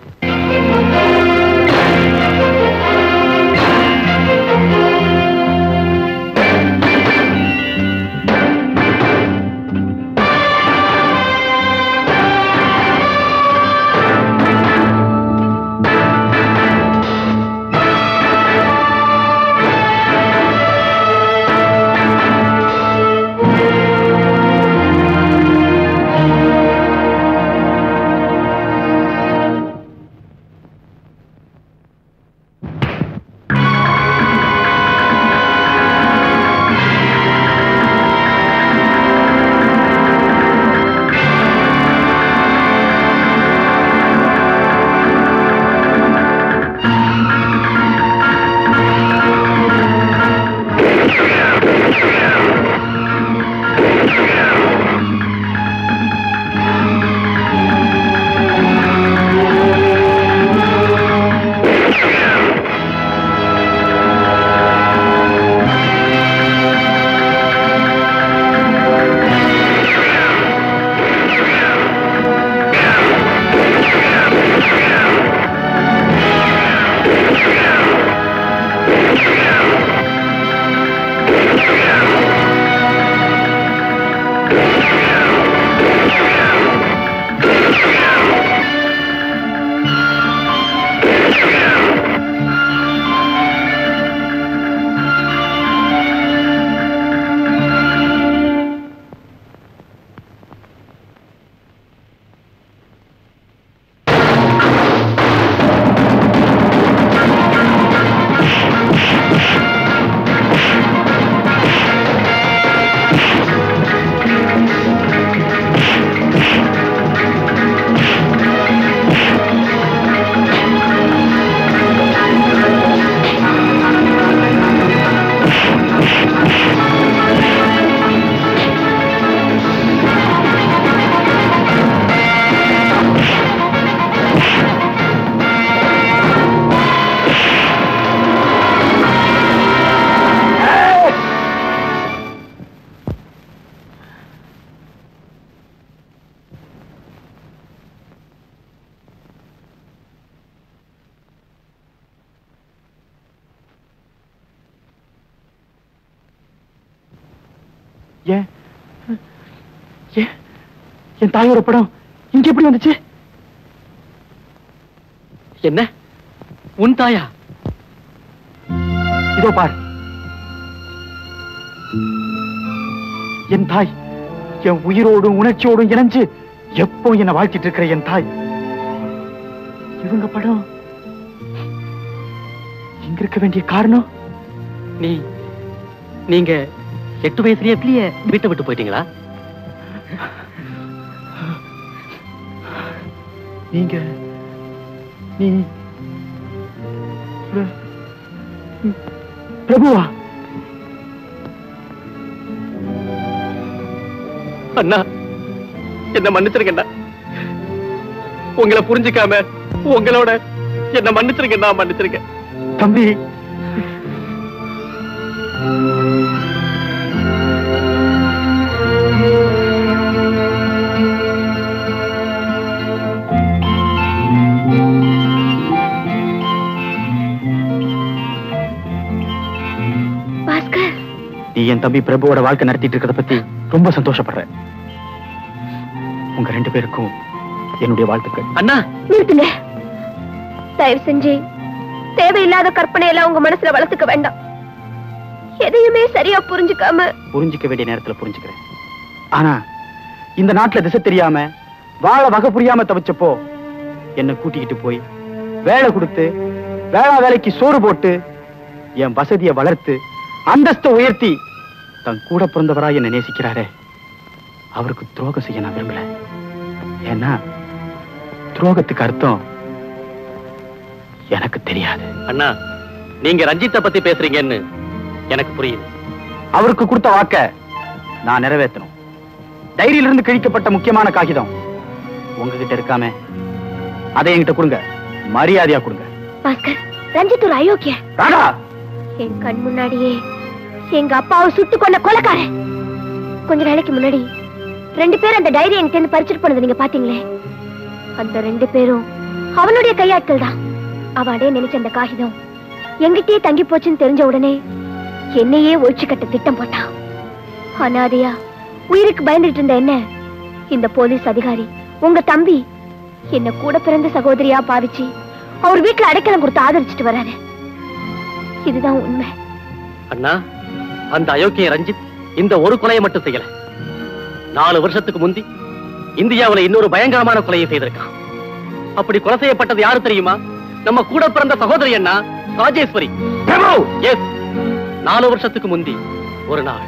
ஏன் என் தாயோட படம் இங்க எப்படி வந்துச்சு? என்ன, உன் தாயா? இதோ பார், என் தாய், என் உயிரோடும் உணர்ச்சியோடும் இணைஞ்சு எப்போ என்ன வாழ்த்திட்டு இருக்கிற என் தாய். இவங்க படம் இங்க இருக்க வேண்டிய காரணம்? நீ நீங்க எட்டு வயசுலயே எப்படியே வீட்டை விட்டு போயிட்டீங்களா? நீங்க நீ பிரபுவா? அண்ணா, என்ன மன்னிச்சிருக்கேன்டா. உங்களை புரிஞ்சுக்காம உங்களோட என்ன மன்னிச்சிருங்க, நான் மன்னிச்சிருக்கேன் தம்பி. நீ என் தம்பி பிரபுவோட வாழ்க்கை நடத்திட்டு இருக்கிறத பத்தி ரொம்ப சந்தோஷப்படுறேன். உங்க ரெண்டு பேருக்கும் என்னுடைய வாழ்த்துக்கள். அண்ணா நிறுத்துங்க. தயவு செஞ்சு தேவையில்லாத கற்பனை எல்லாம் உங்க மனசுல வளர்த்துக்க வேண்டாம். எதையுமே சரியா புரிஞ்சுக்காம. புரிஞ்சுக்க வேண்டிய நேரத்துல புரிஞ்சுக்கிறேன். ஆனா இந்த நாட்டுல திசை தெரியாம வாழ வகை புரியாம தவிச்சப்போ என்ன கூட்டிக்கிட்டு போய் வேலை கொடுத்து வேளா வேலைக்கு சோறு போட்டு என் வசதியை வளர்த்து அந்தஸ்தை உயர்த்தி தன் கூட பிறந்தவரா என்ன நேசிக்கிறாரே, அவருக்கு துரோகம் செய்ய நான் விரும்பல. ஏன்னா துரோகத்துக்கு அர்த்தம் எனக்கு தெரியாது. அண்ணா, நீங்க ரஞ்சித்தை பத்தி பேசுறீங்கன்னு எனக்கு புரியுது. அவருக்கு கொடுத்த வாக்க நான் நிறைவேற்றணும். டைரியில இருந்து கிழிக்கப்பட்ட முக்கியமான காகிதம் உங்ககிட்ட இருக்காம அதை என்கிட்ட கொடுங்க, மரியாதையா கொடுங்க. பாஸ்கர், ரஞ்சித் ஒரு அயோக்கிய. ராதா, என் கண் முன்னாடியே எங்க அப்பாவை சுட்டு கொண்ட கொலைக்காரன். கொஞ்ச நாளைக்கு முன்னாடி ரெண்டு பேரும் அந்த டைரி என்கிட்ட இருந்து பறிச்சுட்டு போனது நீங்க பாத்தீங்களே, அந்த ரெண்டு பேரும் அவனுடைய கையாட்கள் தான். அவடே நினைச்ச அந்த காகிதம் எங்கிட்டே தங்கி போச்சுன்னு தெரிஞ்ச உடனே என்னையே ஒழிச்சு கட்ட திட்டம் போட்டான். அனாதையா உயிருக்கு பயந்துட்டு இருந்த என்ன இந்த போலீஸ் அதிகாரி உங்க தம்பி என்ன கூட பிறந்த சகோதரியா பாவிச்சு அவர் வீட்டுல அடைக்கலம் கொடுத்து ஆதரிச்சுட்டு வராரு. இதுதான் உண்மை. அண்ணா, அந்த அயோக்கிய ரஞ்சித் இந்த ஒரு கொலையை மட்டும் செய்யல. நாலு வருஷத்துக்கு முந்தி இந்தியாவுல இன்னொரு பயங்கரமான கொலையை செய்திருக்கான். அப்படி கொலை செய்யப்பட்டது யாரு தெரியுமா? நம்ம கூட பிறந்த சகோதரி அண்ணா, ராஜேஸ்வரி. எஸ், நாலு வருஷத்துக்கு முந்தி ஒரு நாள்.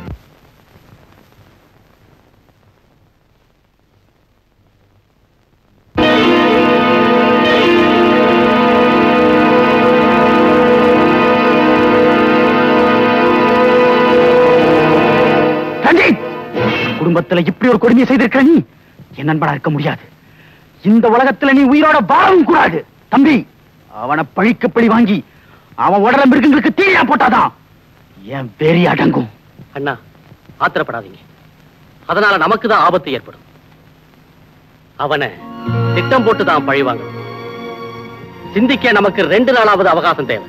குடும்பத்துல இப்படி ஒரு கொடுமையை செய்திருக்கிற நீ என் நண்பனா இருக்க முடியாது. இந்த உலகத்துல நீ உயிரோட வாழவும் கூடாது. தம்பி, அவனை பழிக்க பழி வாங்கி அவன் உடல மிருகங்களுக்கு தீயா போட்டாதான் என் வெறி அடங்கும். அண்ணா, ஆத்திரப்படாதீங்க. அதனால நமக்கு தான் ஆபத்து ஏற்படும். அவனை திட்டம் போட்டு தான் பழி வாங்கணும். சிந்திக்க நமக்கு ரெண்டு நாளாவது அவகாசம் தேவை.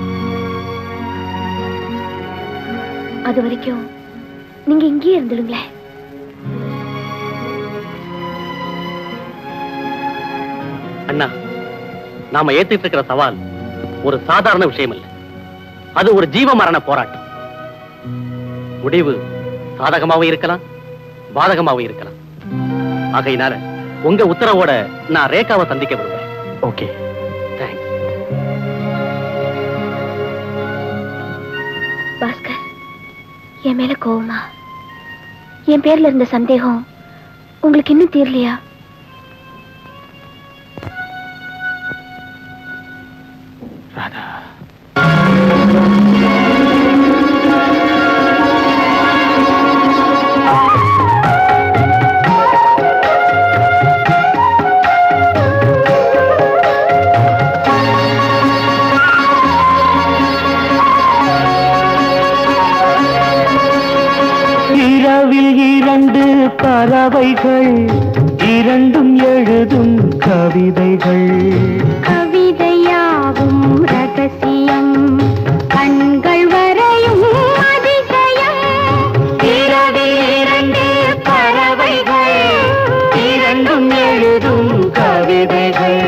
அது வரைக்கும் நீங்க இங்கேயே இருந்துடுங்களேன். அண்ணா, நாம ஏத்துட்டு இருக்கிற சவால் ஒரு சாதாரண விஷயம் இல்ல. அது ஒரு ஜீவ மரண போராட்டம். முடிவு சாதகமாவும் இருக்கலாம், பாதகமாவும் இருக்கலாம். ஆகையினால உங்க உத்தரவோட நான் ரேகாவை சந்திக்க விரும்புறேன். Okay, thanks. பாஸ்கர், என் மேல கோவமா? என் பேர்ல இருந்த சந்தேகம் உங்களுக்கு இன்னும் தீரலையா? ராதா, இரவில் இரண்டு பறவைகள் இரண்டும் எழுதும் கவிதைகள். கவிதையாவும் ரகசியம், கண்கள் வரையும் அதிசயம். இரவில் இரண்டு பறவைகள் இரண்டும் எழுதும் கவிதைகள்.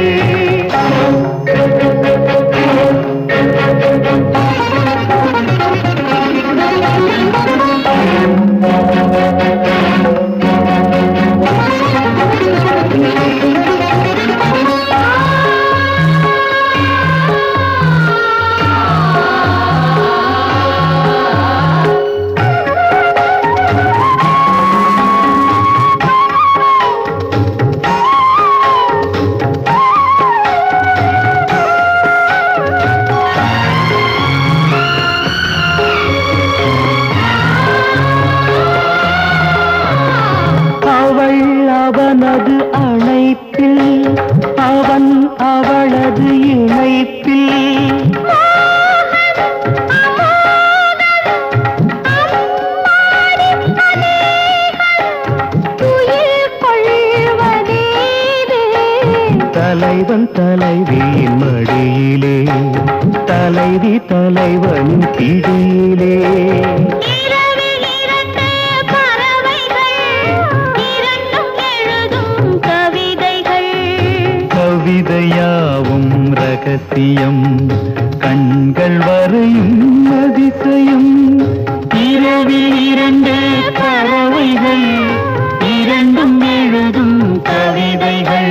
தலைவன் தலைவியின் மடியிலே தலைவி தலைவன் பிடியிலே கவிதையாவும் ரகசியம் கண்கள் வரையும் அதிசயம் இரவில் இரண்டு பறவைகள் இரண்டும் எழுதும் கவிதைகள்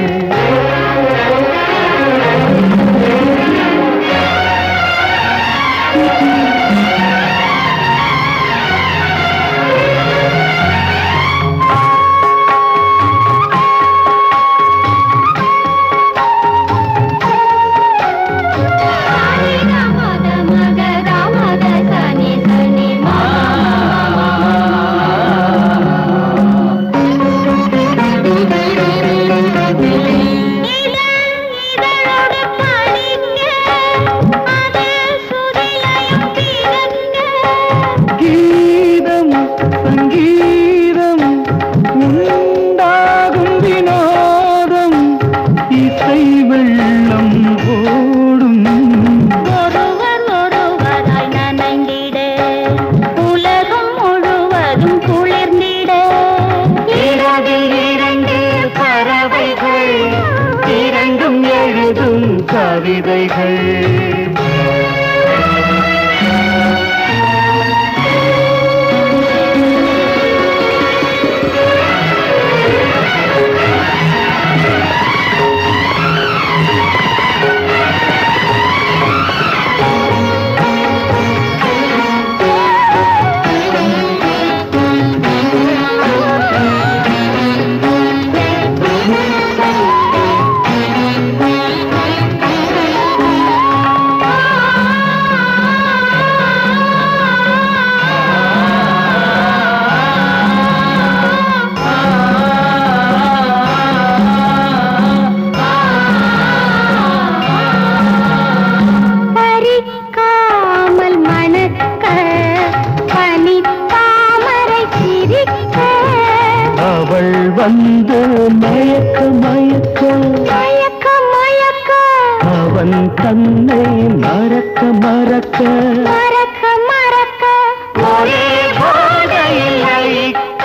வந்து மயக்க மயக்க மயக்க மயக்க அவன் தன்னை மறக்க மறக்க மறக்க மறக்க ஒரே பாதையில் அழிக்க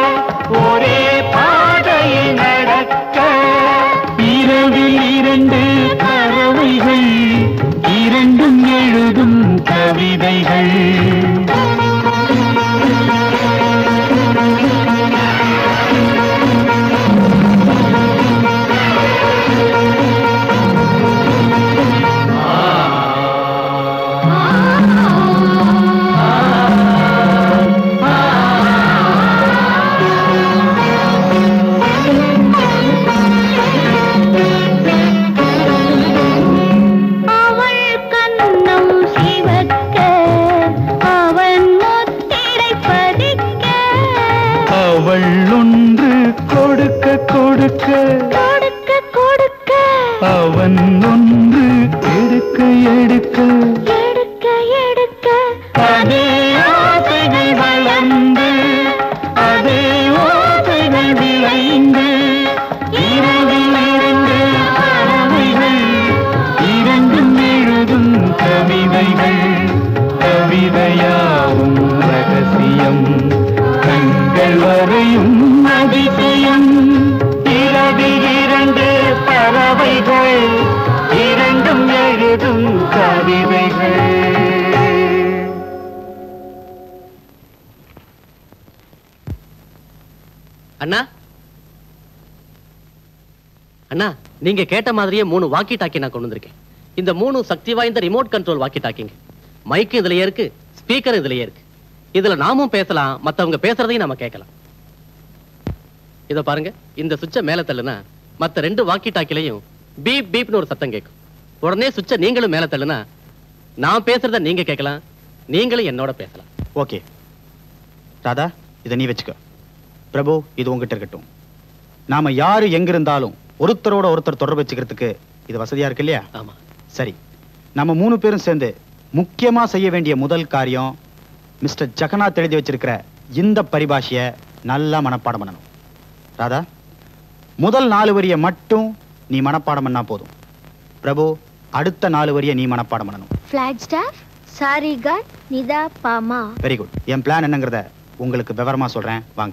ஒரே பாதையில் நடக்க இரவில் இரண்டு பறவைகள் இரண்டும் எழுதும் கவிதைகள் கொடுக்க கொடுக்க அவன் ஒன்று எடுக்க எடுக்க எடுக்க எடுக்க அதே ஆசைகள் வளர்ந்து அதே ஓசைகள் விளைந்து இரவில் இரண்டு பறவைகள் இரண்டும் எழுதும் கவிதைகள் கவிதையாவும் ரகசியம் கண்கள் வரையும் அதிசயம் இரண்டு பறவைகள் இரண்டும் எழுதும் கவிதைகள். அண்ணா அண்ணா நீங்க கேட்ட மாதிரியே மூணு வாக்கி டாக்கி நான் கொண்டு வந்திருக்கேன். இந்த மூணு சக்தி வாய்ந்த ரிமோட் கண்ட்ரோல் வாக்கி டாக்கிங்க. மைக்கு இதுலயே இருக்கு, ஸ்பீக்கர் இதுலயே இருக்கு. இதுல நாமும் பேசலாம், மத்தவங்க பேசுறதையும் நாம கேட்கலாம். இத பாருங்க, இந்த சுவிட்சை மேல தள்ளுனா மத்த ரெண்டு வாக்கி டாக்கிலையும் பீப் பீப்னு ஒரு சத்தம் கேட்கும். உடனே சுவிட்சை நீங்களும் மேல தள்ளுனா நான் பேசுறத நீங்க கேட்கலாம், நீங்களும் என்னோட பேசலாம். ஓகே ராதா, இதை நீ வச்சுக்க. பிரபு, இது உங்ககிட்ட இருக்கட்டும். நாம யாரு எங்க இருந்தாலும் ஒருத்தரோட ஒருத்தர் தொடர்பு வச்சுக்கிறதுக்கு இது வசதியா இருக்கு இல்லையா? ஆமா. சரி, நம்ம மூணு பேரும் சேர்ந்து முக்கியமா செய்ய வேண்டிய முதல் காரியம் மிஸ்டர் ஜெகநாத் எழுதி வச்சிருக்கிற இந்த பரிபாஷைய நல்லா மனப்பாடம் பண்ணணும். ராதா, முதல் நாலு வரிய மட்டும் நீ மனப்பாடம் பண்ணா போதும். பிரபு, அடுத்த நாலு வரிய நீ மனப்பாடம் பண்ணணும். ஃபிளாக் ஸ்டாஃப், சாரி காட், நிதா பாமா. Very good. என் பிளான் என்னங்கிறத உங்களுக்கு விவரமா சொல்றேன், வாங்க.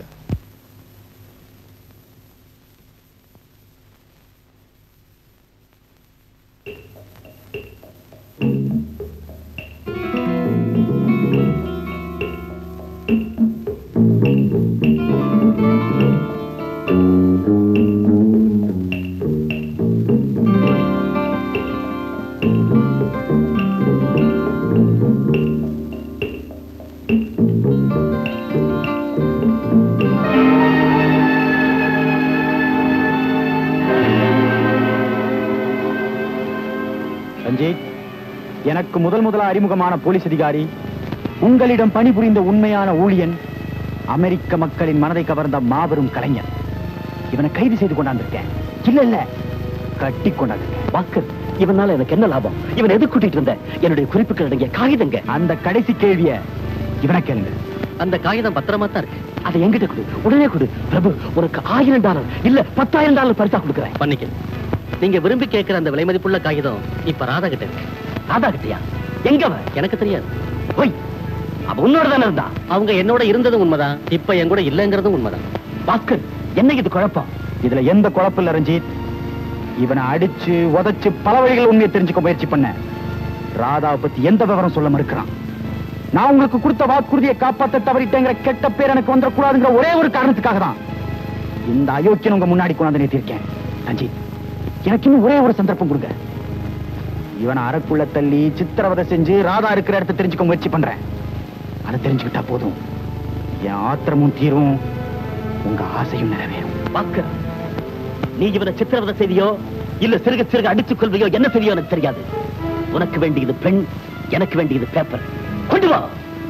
ரஞ்சித், எனக்கு முதல் முதலா அறிமுகமான போலீஸ் அதிகாரி, உங்களிடம் பணிபுரிந்த உண்மையான ஊழியன், அமெரிக்க மக்களின் மனதை கவர்ந்த மாபெரும் கலைஞர். இவனை கைது செய்து கொண்டாந்திருக்கேன். இல்ல இல்ல, கட்டி கொண்டாந்திருக்கேன். வாக்கர், இவனால எனக்கு என்ன லாபம்? இவன் எது கூட்டிட்டு இருந்த? என்னுடைய குறிப்புகள் அடங்கிய காகிதங்க. அந்த கடைசி கேள்விய இவனை கேளுங்க. அந்த காகிதம் பத்திரமா தான் இருக்கு. அதை எங்கிட்ட கொடு, உடனே கொடு. பிரபு, உனக்கு ஆயிரம் டாலர் இல்ல பத்தாயிரம் டாலர் பரிசா கொடுக்குறேன். பண்ணிக்க. நீங்க விரும்பி கேட்கிற அந்த விலை மதிப்புள்ள காகிதம் இப்ப ராதா கிட்ட இருக்கு. ராதா கிட்டயா? எங்க? எனக்கு தெரியாது. போய், அவ உன்னோட தானே இருந்தா? அவங்க என்னோட இருந்ததும் உண்மைதான், இப்ப என் கூட இல்லங்கிறதும் உண்மைதான். பாஸ்கர், என்ன இது குழப்பம்? இதுல எந்த குழப்பம் இல்ல ரஞ்சித். இவனை அடிச்சு உதைச்சு பல வழிகள் உண்மையை தெரிஞ்சுக்க முயற்சி பண்ண. ராதாவை பத்தி எந்த விவரம் சொல்ல மறுக்கிறான். நான் உங்களுக்கு கொடுத்த வாக்குறுதியை காப்பாற்ற தவறிட்டேங்கிற கெட்ட பேர் எனக்கு வந்துடக்கூடாதுங்கிற ஒரே ஒரு காரணத்துக்காக தான் இந்த அயோக்கியன் உங்க முன்னாடி கொண்டாந்து நிறுத்தியிருக்கேன். ரஞ்சித், எனக்கு இன்னும் ஒரே ஒரு சந்தர்ப்பம் கொடுங்க. இவனை அறக்குள்ள தள்ளி சித்திரவதை செஞ்சு ராதா இருக்கிற இடத்த தெரிஞ்சுக்க முயற்சி பண்றேன். அதை தெரிஞ்சுக்கிட்டா போதும், என் ஆத்திரமும் தீரும், உங்க ஆசையும் நிறைவேறும். பாஸ்கர், நீ இவனை சித்திரவதை செய்தியோ இல்ல சிறுக சிறுக அடித்துக் கொள்வையோ என்ன செய்தியோ எனக்கு தெரியாது. உனக்கு வேண்டியது பெண், எனக்கு வேண்டியது பேப்பர். கொண்டு வா.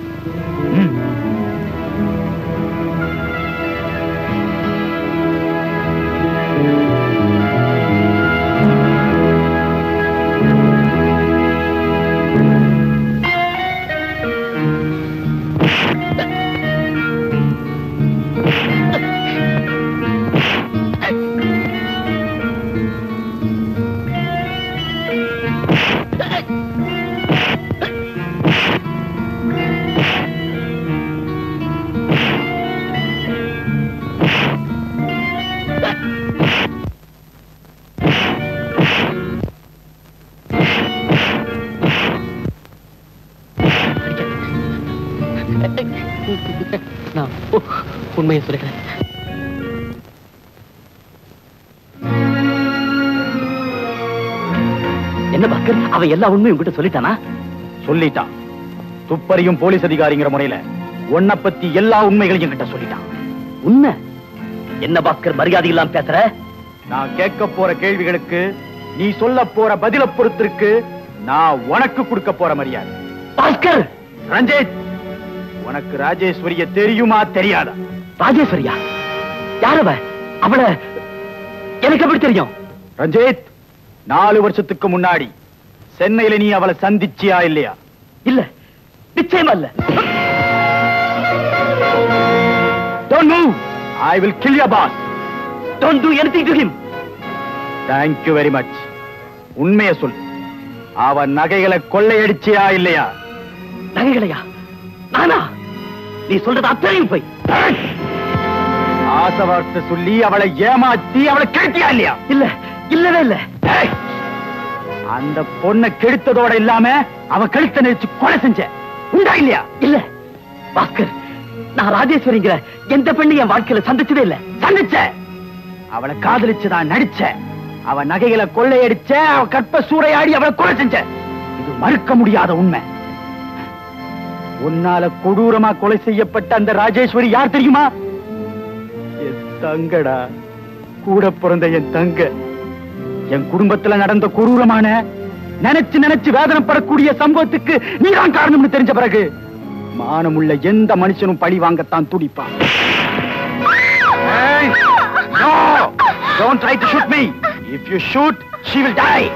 நான் உண்மையை சொல்லுகிறேன். என்ன பாஸ்கர், அவன் எல்லா உண்மையும் உங்ககிட்ட சொல்லிட்டானா? சொல்லிட்டான். துப்பறியும் போலீஸ் அதிகாரிங்கிற முறையில உன்னை பத்தி எல்லா உண்மைகளையும் என்கிட்ட சொல்லிட்டான். உண்மை என்ன பாஸ்கர், மரியாதை இல்லாம பேசுற? நான் கேட்க போற கேள்விகளுக்கு நீ சொல்ல போற பதில பொறுத்திருக்கு நான் உனக்கு கொடுக்க போற மரியாதை. பாஸ்கர், ரஞ்சித், உனக்கு ராஜேஸ்வரிய தெரியுமா தெரியாதா? ராஜேஸ்வரியா? யாரவ? அவள எனக்கு எப்படி தெரியும்? ரஞ்சித், நாலு வருஷத்துக்கு முன்னாடி சென்னையில நீ அவளை சந்திச்சியா இல்லையா? இல்ல, நிச்சயமா இல்ல. Don't move. I will kill your boss. Don't do anything to him. Thank you very much. உண்மையை சொல். அவன் நகைகளை கொள்ளையடிச்சியா இல்லையா? நகைகளையா? நானா? நீ சொல்றது அத்தனையும் போய். ஆசை வார்த்தை சொல்லி அவளை ஏமாத்தி அவளை கெடுத்தியா இல்லையா? இல்ல, இல்லவே இல்ல. அந்த பொண்ணை கெடுத்ததோட இல்லாம அவ கழுத்தை நெரிச்சு கொலை செஞ்ச உண்டா இல்லையா? இல்ல பாஸ்கர், நான் ராஜேஸ்வரிங்கிற எந்த பெண்ணு என் வாழ்க்கையில சந்திச்சதே இல்ல. சந்திச்ச, அவளை காதலிச்சுதான் நடிச்ச, அவ நகைகளை கொள்ளையடிச்ச, அவ கற்ப சூறையாடி அவளை கொலை செஞ்ச. இது மறுக்க முடியாத உண்மை. உன்னால கொடூரமா கொலை செய்யப்பட்ட அந்த ராஜேஸ்வரி யார் தெரியுமா? என் தங்கடா, கூட பிறந்த என் தங்க. என் குடும்பத்துல நடந்த கொடூரமான நினைச்சு நினைச்சு வேதனைப்படக்கூடிய சம்பவத்துக்கு நீதான் காரணம்னு தெரிஞ்ச பிறகு மானமுள்ள எந்த மனுஷனும் பழி வாங்கத்தான் துடிப்பான். Hey! No! Don't try to shoot me. If you shoot, she will die.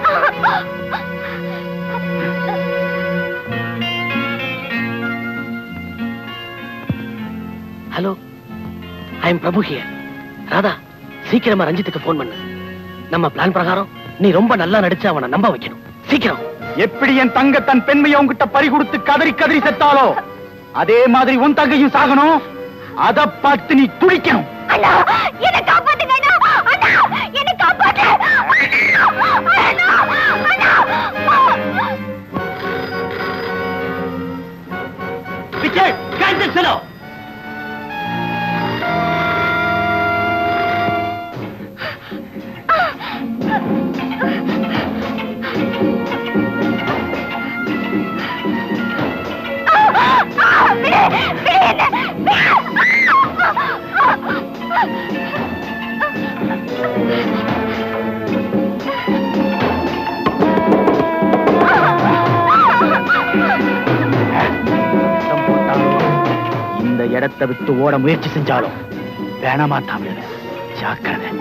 Hello, I am Prabhu here. Radha, சீக்கிரமா ரஞ்சித்துக்கு போன் பண்ணு. நம்ம பிளான் பிரகாரம் நீ ரொம்ப நல்லா நடிச்சு அவனை நம்ப வைக்கணும். சீக்கிரம். எப்படி என் தங்க தன் பெண்மையை உன்கிட்ட பறி கொடுத்து கதறி கதறி செத்தாலோ அதே மாதிரி உன் தங்கையும் சாகணும். அத பார்த்து நீ துடிக்கணும். அண்ணா என்ன காப்பாத்துங்க அண்ணா. அண்ணா என்ன காப்பாத்து. அண்ணா அண்ணா விஜய் கேன்சல் செலோ. இந்த இடத்தை விட்டு ஓட முயற்சி செஞ்சாலும் வேணாமாட்டான். ஜாக்கிரதை.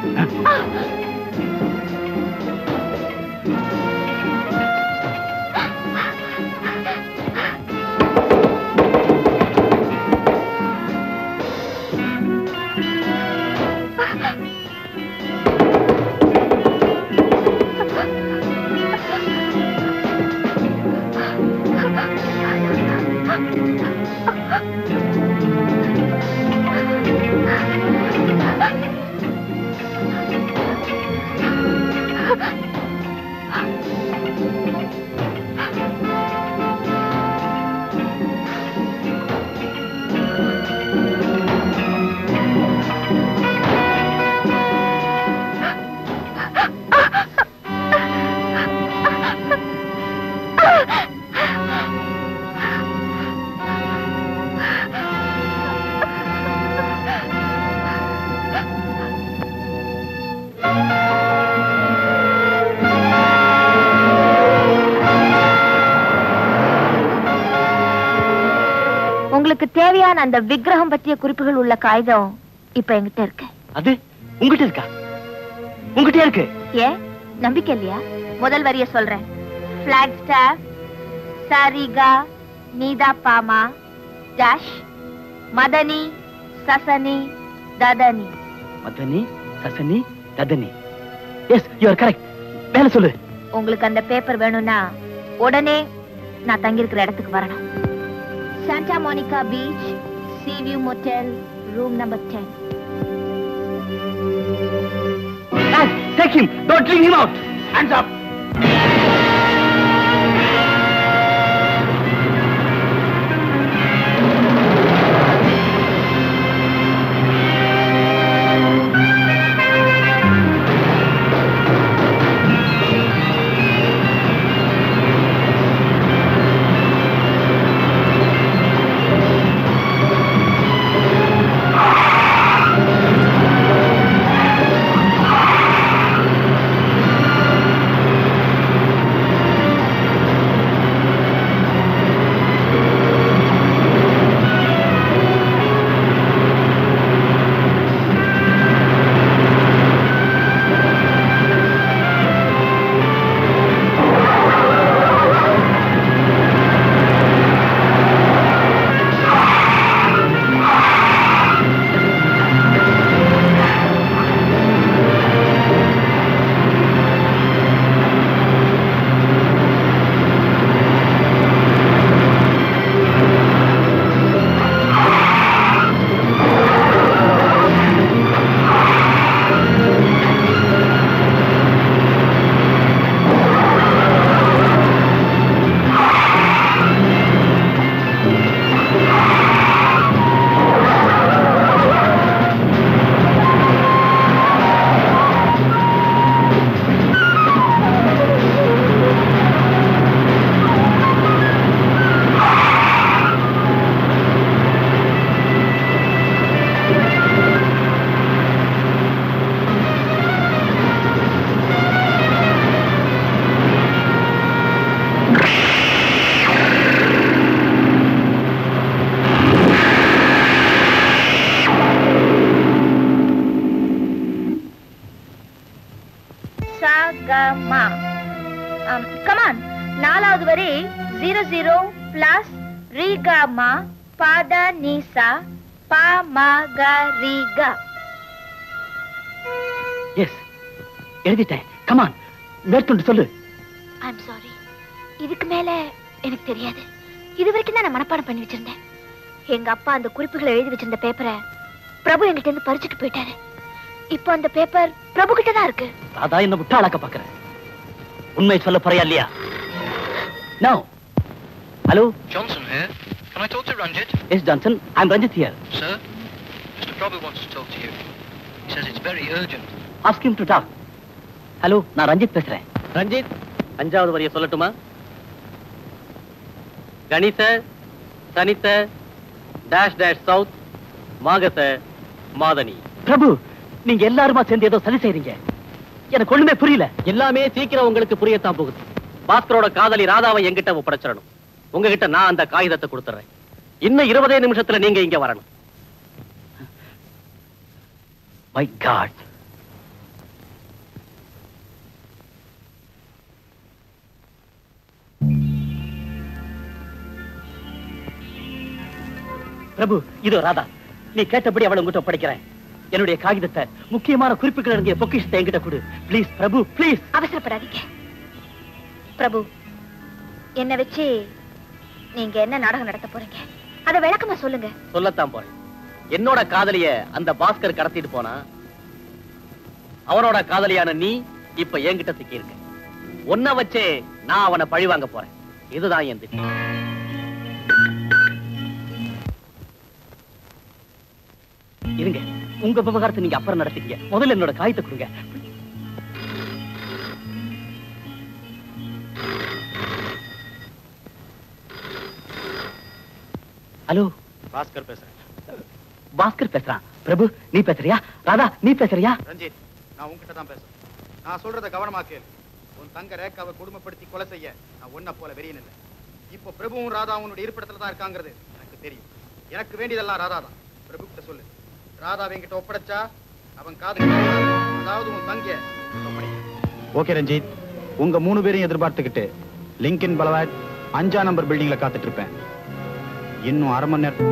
உங்களுக்கு தேவையான அந்த விக்கிரகம் பற்றிய குறிப்புகள் உள்ள காகிதம் இப்ப என்கிட்ட இருக்கு. அது உங்ககிட்ட இருக்கா? உங்ககிட்ட இருக்கு. ஏன் நம்பிக்கை இல்லையா? முதல் வரிய சொல்றேன். பிளாக் ஸ்டார் சாரிகா நீதா பாமா டாஷ் மதனி சசனி ததனி. மதனி சசனி ததனி. Yes you are correct. மேல சொல்லு. உங்களுக்கு அந்த பேப்பர் வேணும்னா உடனே நான் தங்கி இருக்கிற இடத்துக்கு வரணும். Santa Monica beach sea view motel room number ten. Take him. Don't leave him out. Hands up. கமா. கமான் நாலாவது வரி ஜீரோ ஜீரோ பிளஸ் ரீகாமா பாத நீசா பா மா க ரீ க. எஸ் எழுதிட்டேன். கமான், மேற்கொண்டு சொல்லு. I'm sorry. இதுக்கு மேல எனக்கு தெரியாது. இது வரைக்கும் தான் நான் மனப்பாடம் பண்ணி வச்சிருந்தேன். எங்க அப்பா அந்த குறிப்புகளை எழுதி வச்சிருந்த பேப்பரை பிரபு என்கிட்ட இருந்து பறிச்சுட்டு போயிட்டாரு. இப்போ அந்த பேப்பர் பிரபு கிட்ட தான் இருக்கு. ராதா என்ன முட்டாளாக்க பாக்குறேன். உண்மை சொல்ல போறியா இல்லையா? No. Hello, Johnson here. Can I talk to Ranjit? Yes, Johnson. I'm Ranjit here. Sir, Mister Prabhu wants to talk to you. He says it's very urgent. Ask him to talk. Hello, நான் ரஞ்சித் பேசுறேன். ரஞ்சித், அஞ்சாவது வரியை சொல்லட்டுமா? கணித, தனித்த, dash dash south, மாகச, மாதனி. பிரபு, நீங்க எல்லாருமா சேர்ந்து ஏதோ சரி செய்றீங்க. எனக்கு ஒண்ணுமே புரியல. எல்லாமே சீக்கிரம் உங்களுக்கு புரியத்தான் போகுது. பாஸ்கரோட காதலி ராதாவை என்கிட்ட ஒப்படைச்சிடணும். உங்ககிட்ட நான் அந்த காகிதத்தை கொடுத்துறேன். இன்னும் இருபதே நிமிஷத்துல நீங்க இங்க வரணும். My God. பிரபு, இதோ ராதா. நீ கேட்டபடி அவளை உங்ககிட்ட ஒப்படைக்கிறேன். என்னுடைய காகிதத்தை, முக்கியமான குறிப்புகள் அடங்கிய பொக்கிஷத்தை என்கிட்ட கொடு. Please Prabhu, please. அவசரப்படாதீங்க பிரபு. என்ன வச்சு நீங்க என்ன நாடகம் நடத்த போறீங்க? அத விளக்கமா சொல்லுங்க. சொல்லத்தான் போறேன். என்னோட காதலிய அந்த பாஸ்கர் கடத்திட்டு போனா, அவனோட காதலியான நீ இப்ப என்கிட்ட சிக்கி இருக்க. உன்னை வச்சே நான் அவனை பழி வாங்க போறேன். இதுதான் என் திட்டம். இருங்க, உங்க விவகாரத்தை நீங்க அப்புறம் நடத்திக்கீங்க. முதல்ல என்னோட காகிதத்தை கொடுங்க. ஹலோ, பாஸ்கர் பேசுறேன். பாஸ்கர் பேசுறான். பிரபு, நீ பேசுறியா? ராதா, நீ பேசுறியா? ரஞ்சித், நான் உன்கிட்ட தான் பேசுறேன். நான் சொல்றத கவனமா கேளு. உன் தங்க ரேகாவை கொடுமைப்படுத்தி கொலை செய்ய நான் ஒன்ன போல வெறியன் இல்லை. இப்போ பிரபுவும் ராதாவும் உன்னுடைய இருப்பிடத்துல தான் இருக்காங்கிறது எனக்கு தெரியும். எனக்கு வேண்டியதெல்லாம் ராதா தான். பிரபு கிட்ட சொல்லு, ராதாவை என்கிட்ட ஒப்படைச்சா அவன் காது, அதாவது உன் தங்க ஓகே. ரஞ்சித், உங்க மூணு பேரையும் எதிர்பார்த்துக்கிட்டு லிங்கன் பலவாட் அஞ்சா நம்பர் பில்டிங்ல காத்துட்டு இருப்பேன். இன்னும் அரை மணி நேரம்.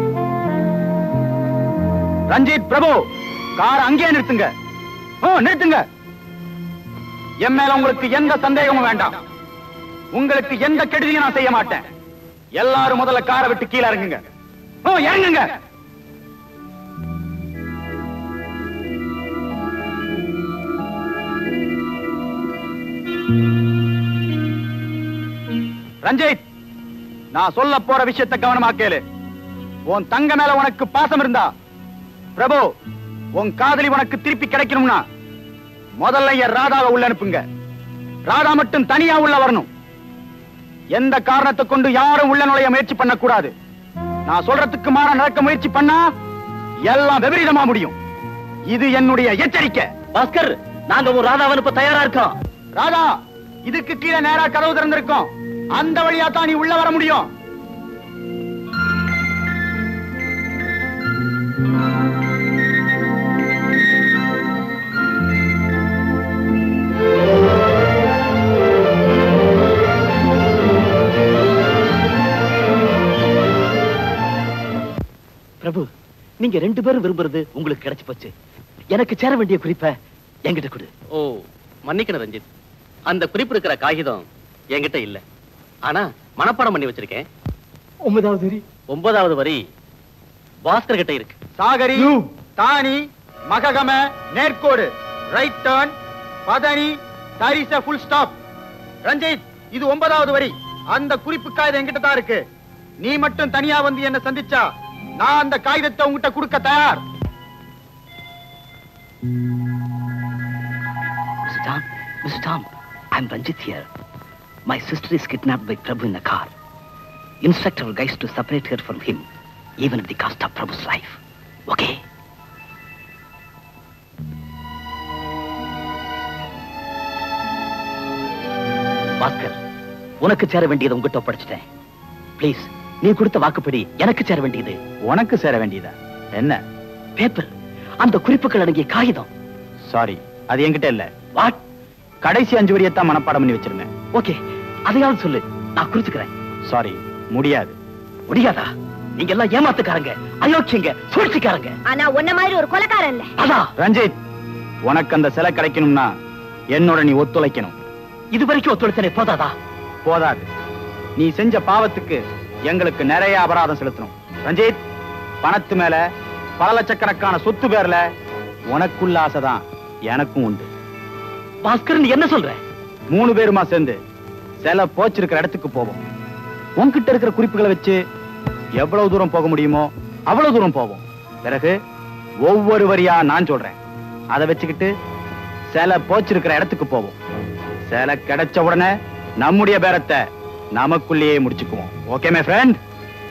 ரஞ்சித், பிரபு, கார் அங்கேயே நிறுத்துங்க. ஓ, நிறுத்துங்க. என் மேல உங்களுக்கு எந்த சந்தேகமும் வேண்டாம். உங்களுக்கு எந்த கெடுதியும் நான் செய்ய மாட்டேன். எல்லாரும் முதல்ல காரை விட்டு கீழே இறங்குங்க. ஓ, இறங்குங்க. ரஞ்சித், நான் சொல்ல போற விஷயத்தை கவனமா கேளு. உன் தங்க மேல உனக்கு பாசம் இருந்தா, பிரபு, உன் காதலி உனக்கு திருப்பி கிடைக்கணும்னா முதல்ல என் ராதாவை உள்ள அனுப்புங்க. ராதா மட்டும் தனியா உள்ள வரணும். எந்த காரணத்தை கொண்டு யாரும் உள்ள நுழைய முயற்சி பண்ண கூடாது. நான் சொல்றதுக்கு மாற நடக்க முயற்சி பண்ணா எல்லாம் விபரீதமா முடியும். இது என்னுடைய எச்சரிக்கை. பாஸ்கர், நாங்க ஒரு ராதாவை அனுப்ப தயாரா இருக்கோம். ராதா, இதுக்கு கீழே நேரா கதவு திறந்திருக்கோம். அந்த வழியா தான் நீ உள்ள வர முடியும். பிரபு, நீங்க ரெண்டு பேரும் விரும்புறது உங்களுக்கு கிடைச்சு போச்சு. எனக்கு சேர வேண்டிய குறிப்பை என்கிட்ட கொடு. ஓ, மன்னிக்கணும் ரஞ்சித். அந்த குறிப்பு இருக்கிற காகிதம் என்கிட்ட இல்ல. ஆனா மனப்பாடம் பண்ணி வச்சிருக்கேன். ஒன்பதாவது வரி ஒன்பதாவது வரி பாஸ்கர் கிட்ட இருக்கு. சாகரி, தானி, மககம, நேர்கோடு, ரைட் டர்ன், பதனி, தரிச, ஃபுல் ஸ்டாப். ரஞ்சித், இது ஒன்பதாவது வரி. அந்த குறிப்பு காகிதம் என்கிட்ட தான் இருக்கு. நீ மட்டும் தனியா வந்து என்ன சந்திச்சா நான் அந்த காகிதத்தை உங்ககிட்ட கொடுக்க தயார். Mister Tom, Mister Tom, I'm Ranjit here. My sister is kidnapped by Prabhu in a car. Instruct our guys to separate her from him, even at the cost of Prabhu's life. Okay? Bhaskar, உனக்கு சேர வேண்டியது உங்ககிட்ட ஒப்படைச்சிட்டேன். Please, நீ கொடுத்த வாக்குப்படி எனக்கு சேர வேண்டியது. உனக்கு சேர வேண்டியதா? என்ன? பேப்பர், அந்த குறிப்புகள் அடங்கிய காகிதம். சாரி, அது என்கிட்ட இல்ல. வாட்? கடைசி அஞ்சு வரியத்தான் மனப்பாடம் பண்ணி வச்சிருந்தேன். ஓகே, அதையாவது சொல்லு, நான் குறிச்சுக்கிறேன். சாரி, முடியாது. முடியாதா? நீங்க எல்லாம் ஏமாத்துக்காரங்க, அயோக்கியங்க, சூழ்ச்சிக்காரங்க. ஆனா உன்ன மாதிரி ஒரு கொலைக்காரன் இல்ல. அதான் ரஞ்சித், உனக்கு அந்த சிலை கிடைக்கணும்னா என்னோட நீ ஒத்துழைக்கணும். இது வரைக்கும் ஒத்துழைச்சனே போதாதா? போதாது. நீ செஞ்ச பாவத்துக்கு எங்களுக்கு நிறைய அபராதம் செலுத்தணும். ரஞ்சித், பணத்து மேல பல லட்சக்கணக்கான சொத்து பேர்ல உனக்குள்ள ஆசைதான் எனக்கும் உண்டு. பாஸ்கர், நீ என்ன சொல்ற? மூணு பேருமா சேர்ந்து சில போச்சிருக்கிற இடத்துக்கு போவோம். உன்கிட்ட இருக்கிற குறிப்புகளை வச்சு எவ்வளவு தூரம் போக முடியுமோ அவ்வளவு தூரம் போவோம். பிறகு ஒவ்வொரு வரியா நான் சொல்றேன், அதை வச்சுக்கிட்டு சில போச்சிருக்கிற இடத்துக்கு போவோம். சில கிடைச்ச உடனே நம்முடைய பேரத்தை நமக்குள்ளேயே முடிச்சுக்குவோம். Okay my friend?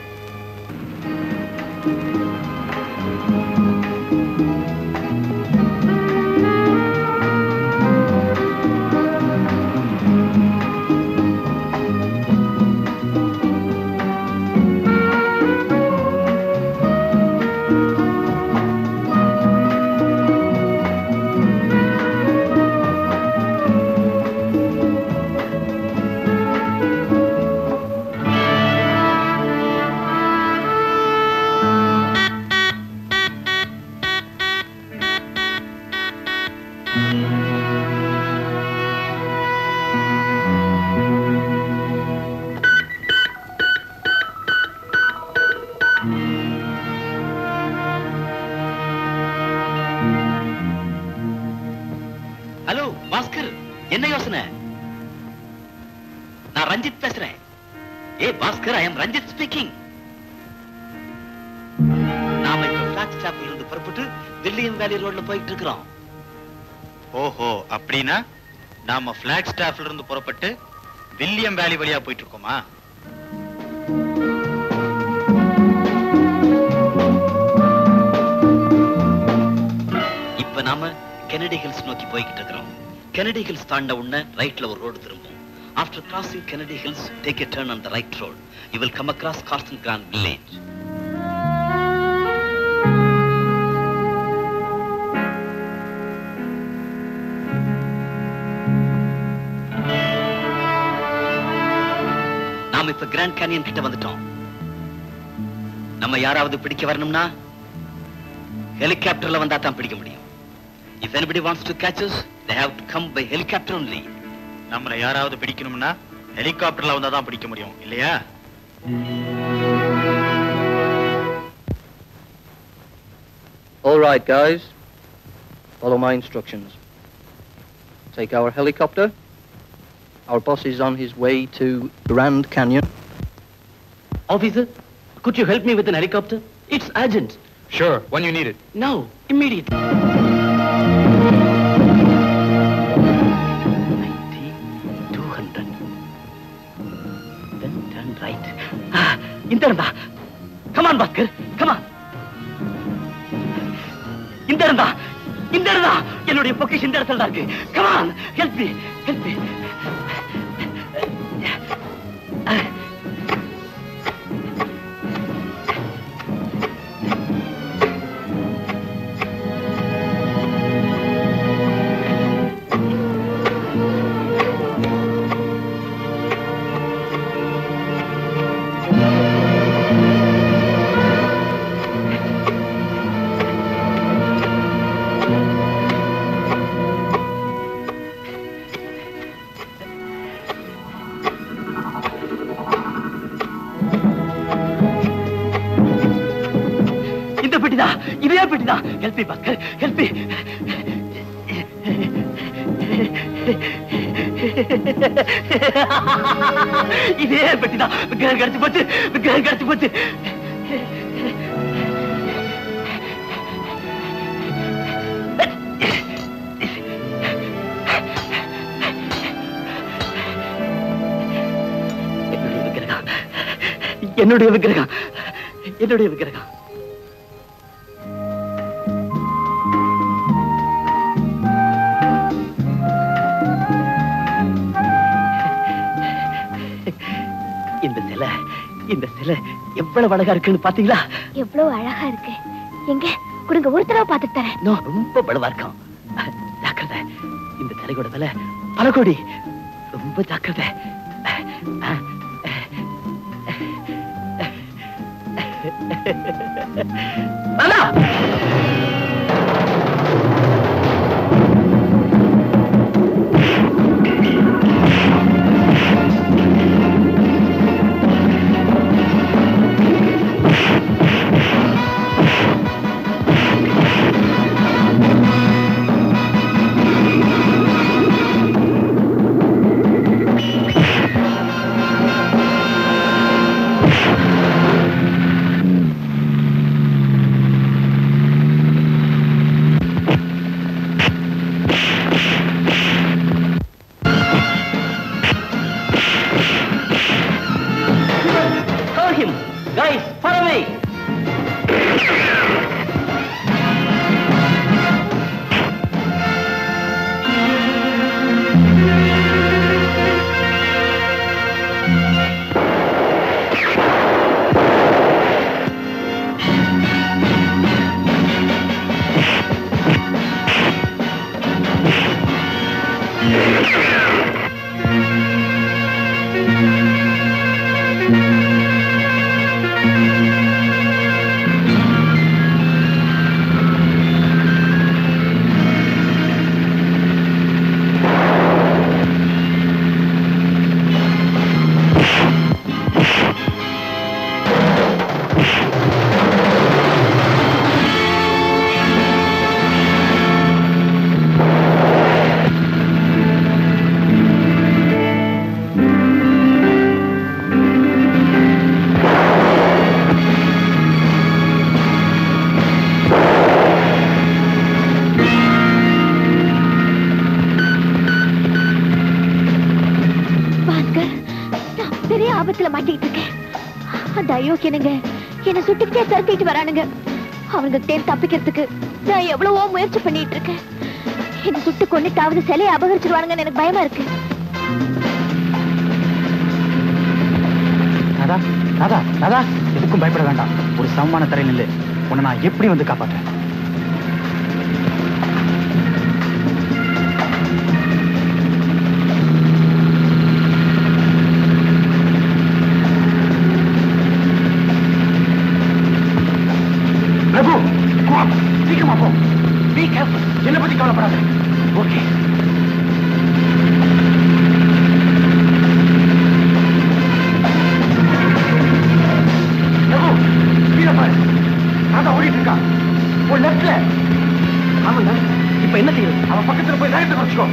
Hello Bhaskar, என்ன யோசனை? நான் ரஞ்சித் பேசுறேன். ஏ Bhaskar, I am Ranjith speaking. நாம இப்ப பிளாக் ஸ்டாப்ல இருந்து புறப்பட்டு வில்லியம் வேலி ரோட்ல போயிட்டு இருக்கிறோம். ஓஹோ, அப்படின்னா நாம பிளாக் ஸ்டாப்ல இருந்து புறப்பட்டு வில்லியம் வேலி வழியா போயிட்டு இருக்கோமா? இப்ப நாம கெனடி ஹில்ஸ் நோக்கி போய்கிட்டு இருக்கிறோம். கெனடி ஹில்ஸ் தாண்ட உடனே ரைட்ல ஒரு ரோடு திரும்பும். After crossing Kennedy Hills, take a turn on the right road. You will come across Carson Grand Village. நாம இப்ப கிராண்ட் கேனியன் கிட்ட வந்துட்டோம். நம்ம யாராவது பிடிக்க வரணும்னா ஹெலிகாப்டர்ல வந்தா தான் பிடிக்க முடியும். If anybody wants to catch us, they have to come by helicopter only. நம்மள யாராவது பிடிக்கணும்னா ஹெலிகாப்டர்ல வந்தா தான் பிடிக்க முடியும், இல்லையா? All right, guys. Follow my instructions. Take our helicopter. Our boss is on his way to Grand Canyon. Officer, could you help me with an helicopter? It's urgent. Sure, when you need it. Now, immediately. இந்த இருந்தா. Come on, Bhaskar. Come on. இந்த இருந்தா. இந்த இருந்தா. என்னுடைய பொக்கிஷன் இந்த இடத்துல இருக்கு. Come on. Help me. Help me. இதே பெட்டிதான். Help me Bhaskar, help me. இதே பெட்டிதான். விக்கிரகம் கிடைச்சு போச்சு, விக்கிரகம் கிடைச்சு போச்சு. என்னுடைய விக்கிரகம், என்னுடைய விக்கிரகம், என்னுடைய விக்கிரகம். இந்த சிலை, இந்த சிலை எவ்வளவு அழகா இருக்குன்னு பாத்தீங்களா? எவ்வளவு அழகா இருக்கு. எங்க கொடுங்க, ஒரு தடவை பார்த்துட்டு தரேன். நோ, ரொம்ப பலவா இருக்கும். ஜாக்கிரதை, இந்த சிலையோட விலை பல கோடி. ரொம்ப ஜாக்கிரதை. ஆபத்துல மாட்டிக்கிட்டு இருக்கேன். அந்த அயோக்கியனுங்க என்ன சுட்டுக்கிட்டே தரத்திட்டு வரானுங்க. அவங்க தேன் தப்பிக்கிறதுக்கு நான் எவ்வளவோ முயற்சி பண்ணிட்டு இருக்கேன். என்ன சுட்டு கொண்டுட்டாவது சிலையை அபகரிச்சிருவானுங்கன்னு எனக்கு பயமா இருக்கு. ராதா ராதா ராதா எதுக்கும் பயப்பட வேண்டாம். ஒரு சமமான தரையில் இல்லை. உன்னை நான் எப்படி வந்து காப்பாற்றேன்? பிரபு, சீக்கிரமா போ. Be careful. என்னை பத்தி கவலைப்படாத. ஓகே. பிரபு, கீழே பாரு. ராதா ஓடிட்டு இருக்கா. ஒரு லெஃப்ட்ல. ஆமாங்க. இப்ப என்ன செய்யுது? அவன் பக்கத்துல போய் வேகத்தை குறைச்சுக்கோ.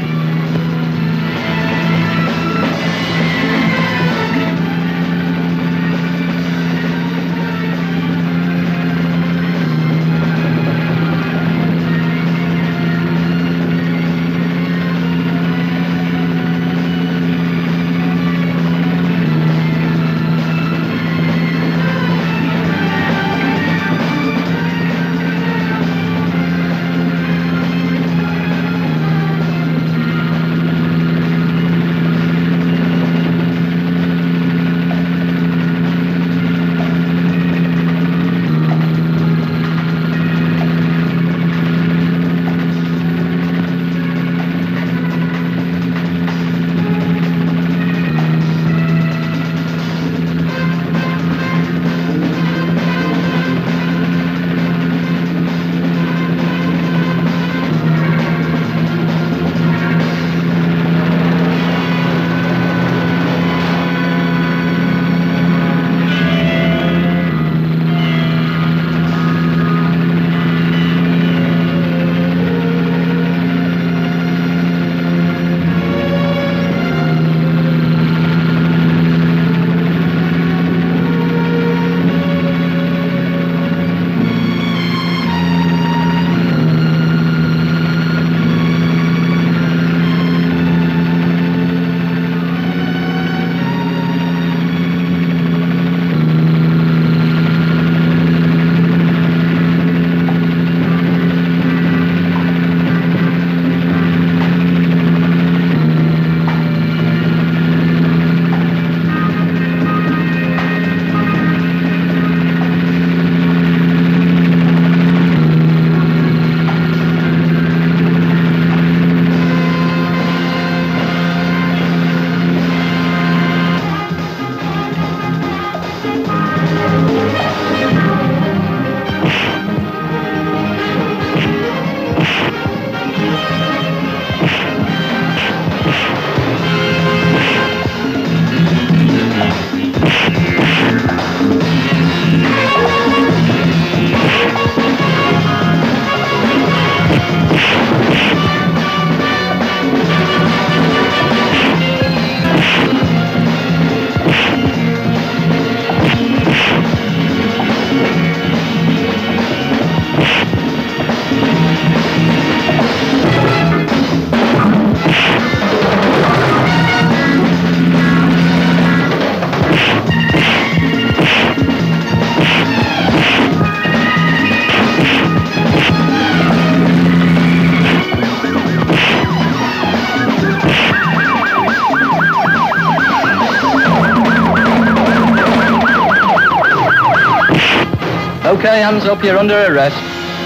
Okay, hands up, you're under arrest.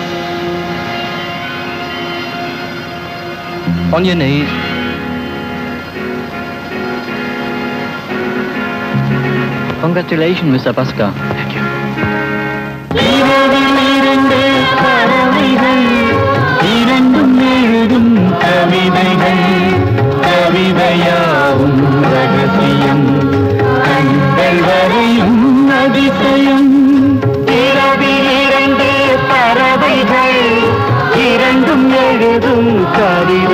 On your knees. Congratulations, Mister Pascal. Thank you. இரண்டும் எழுதும் கவிதைகள் கவிதையாவும் ரகசியம் கண்கள் வரையும் அதிசயம் இரவில் இரண்டு பறவைகள் இரண்டும் எழுதும் கவிதை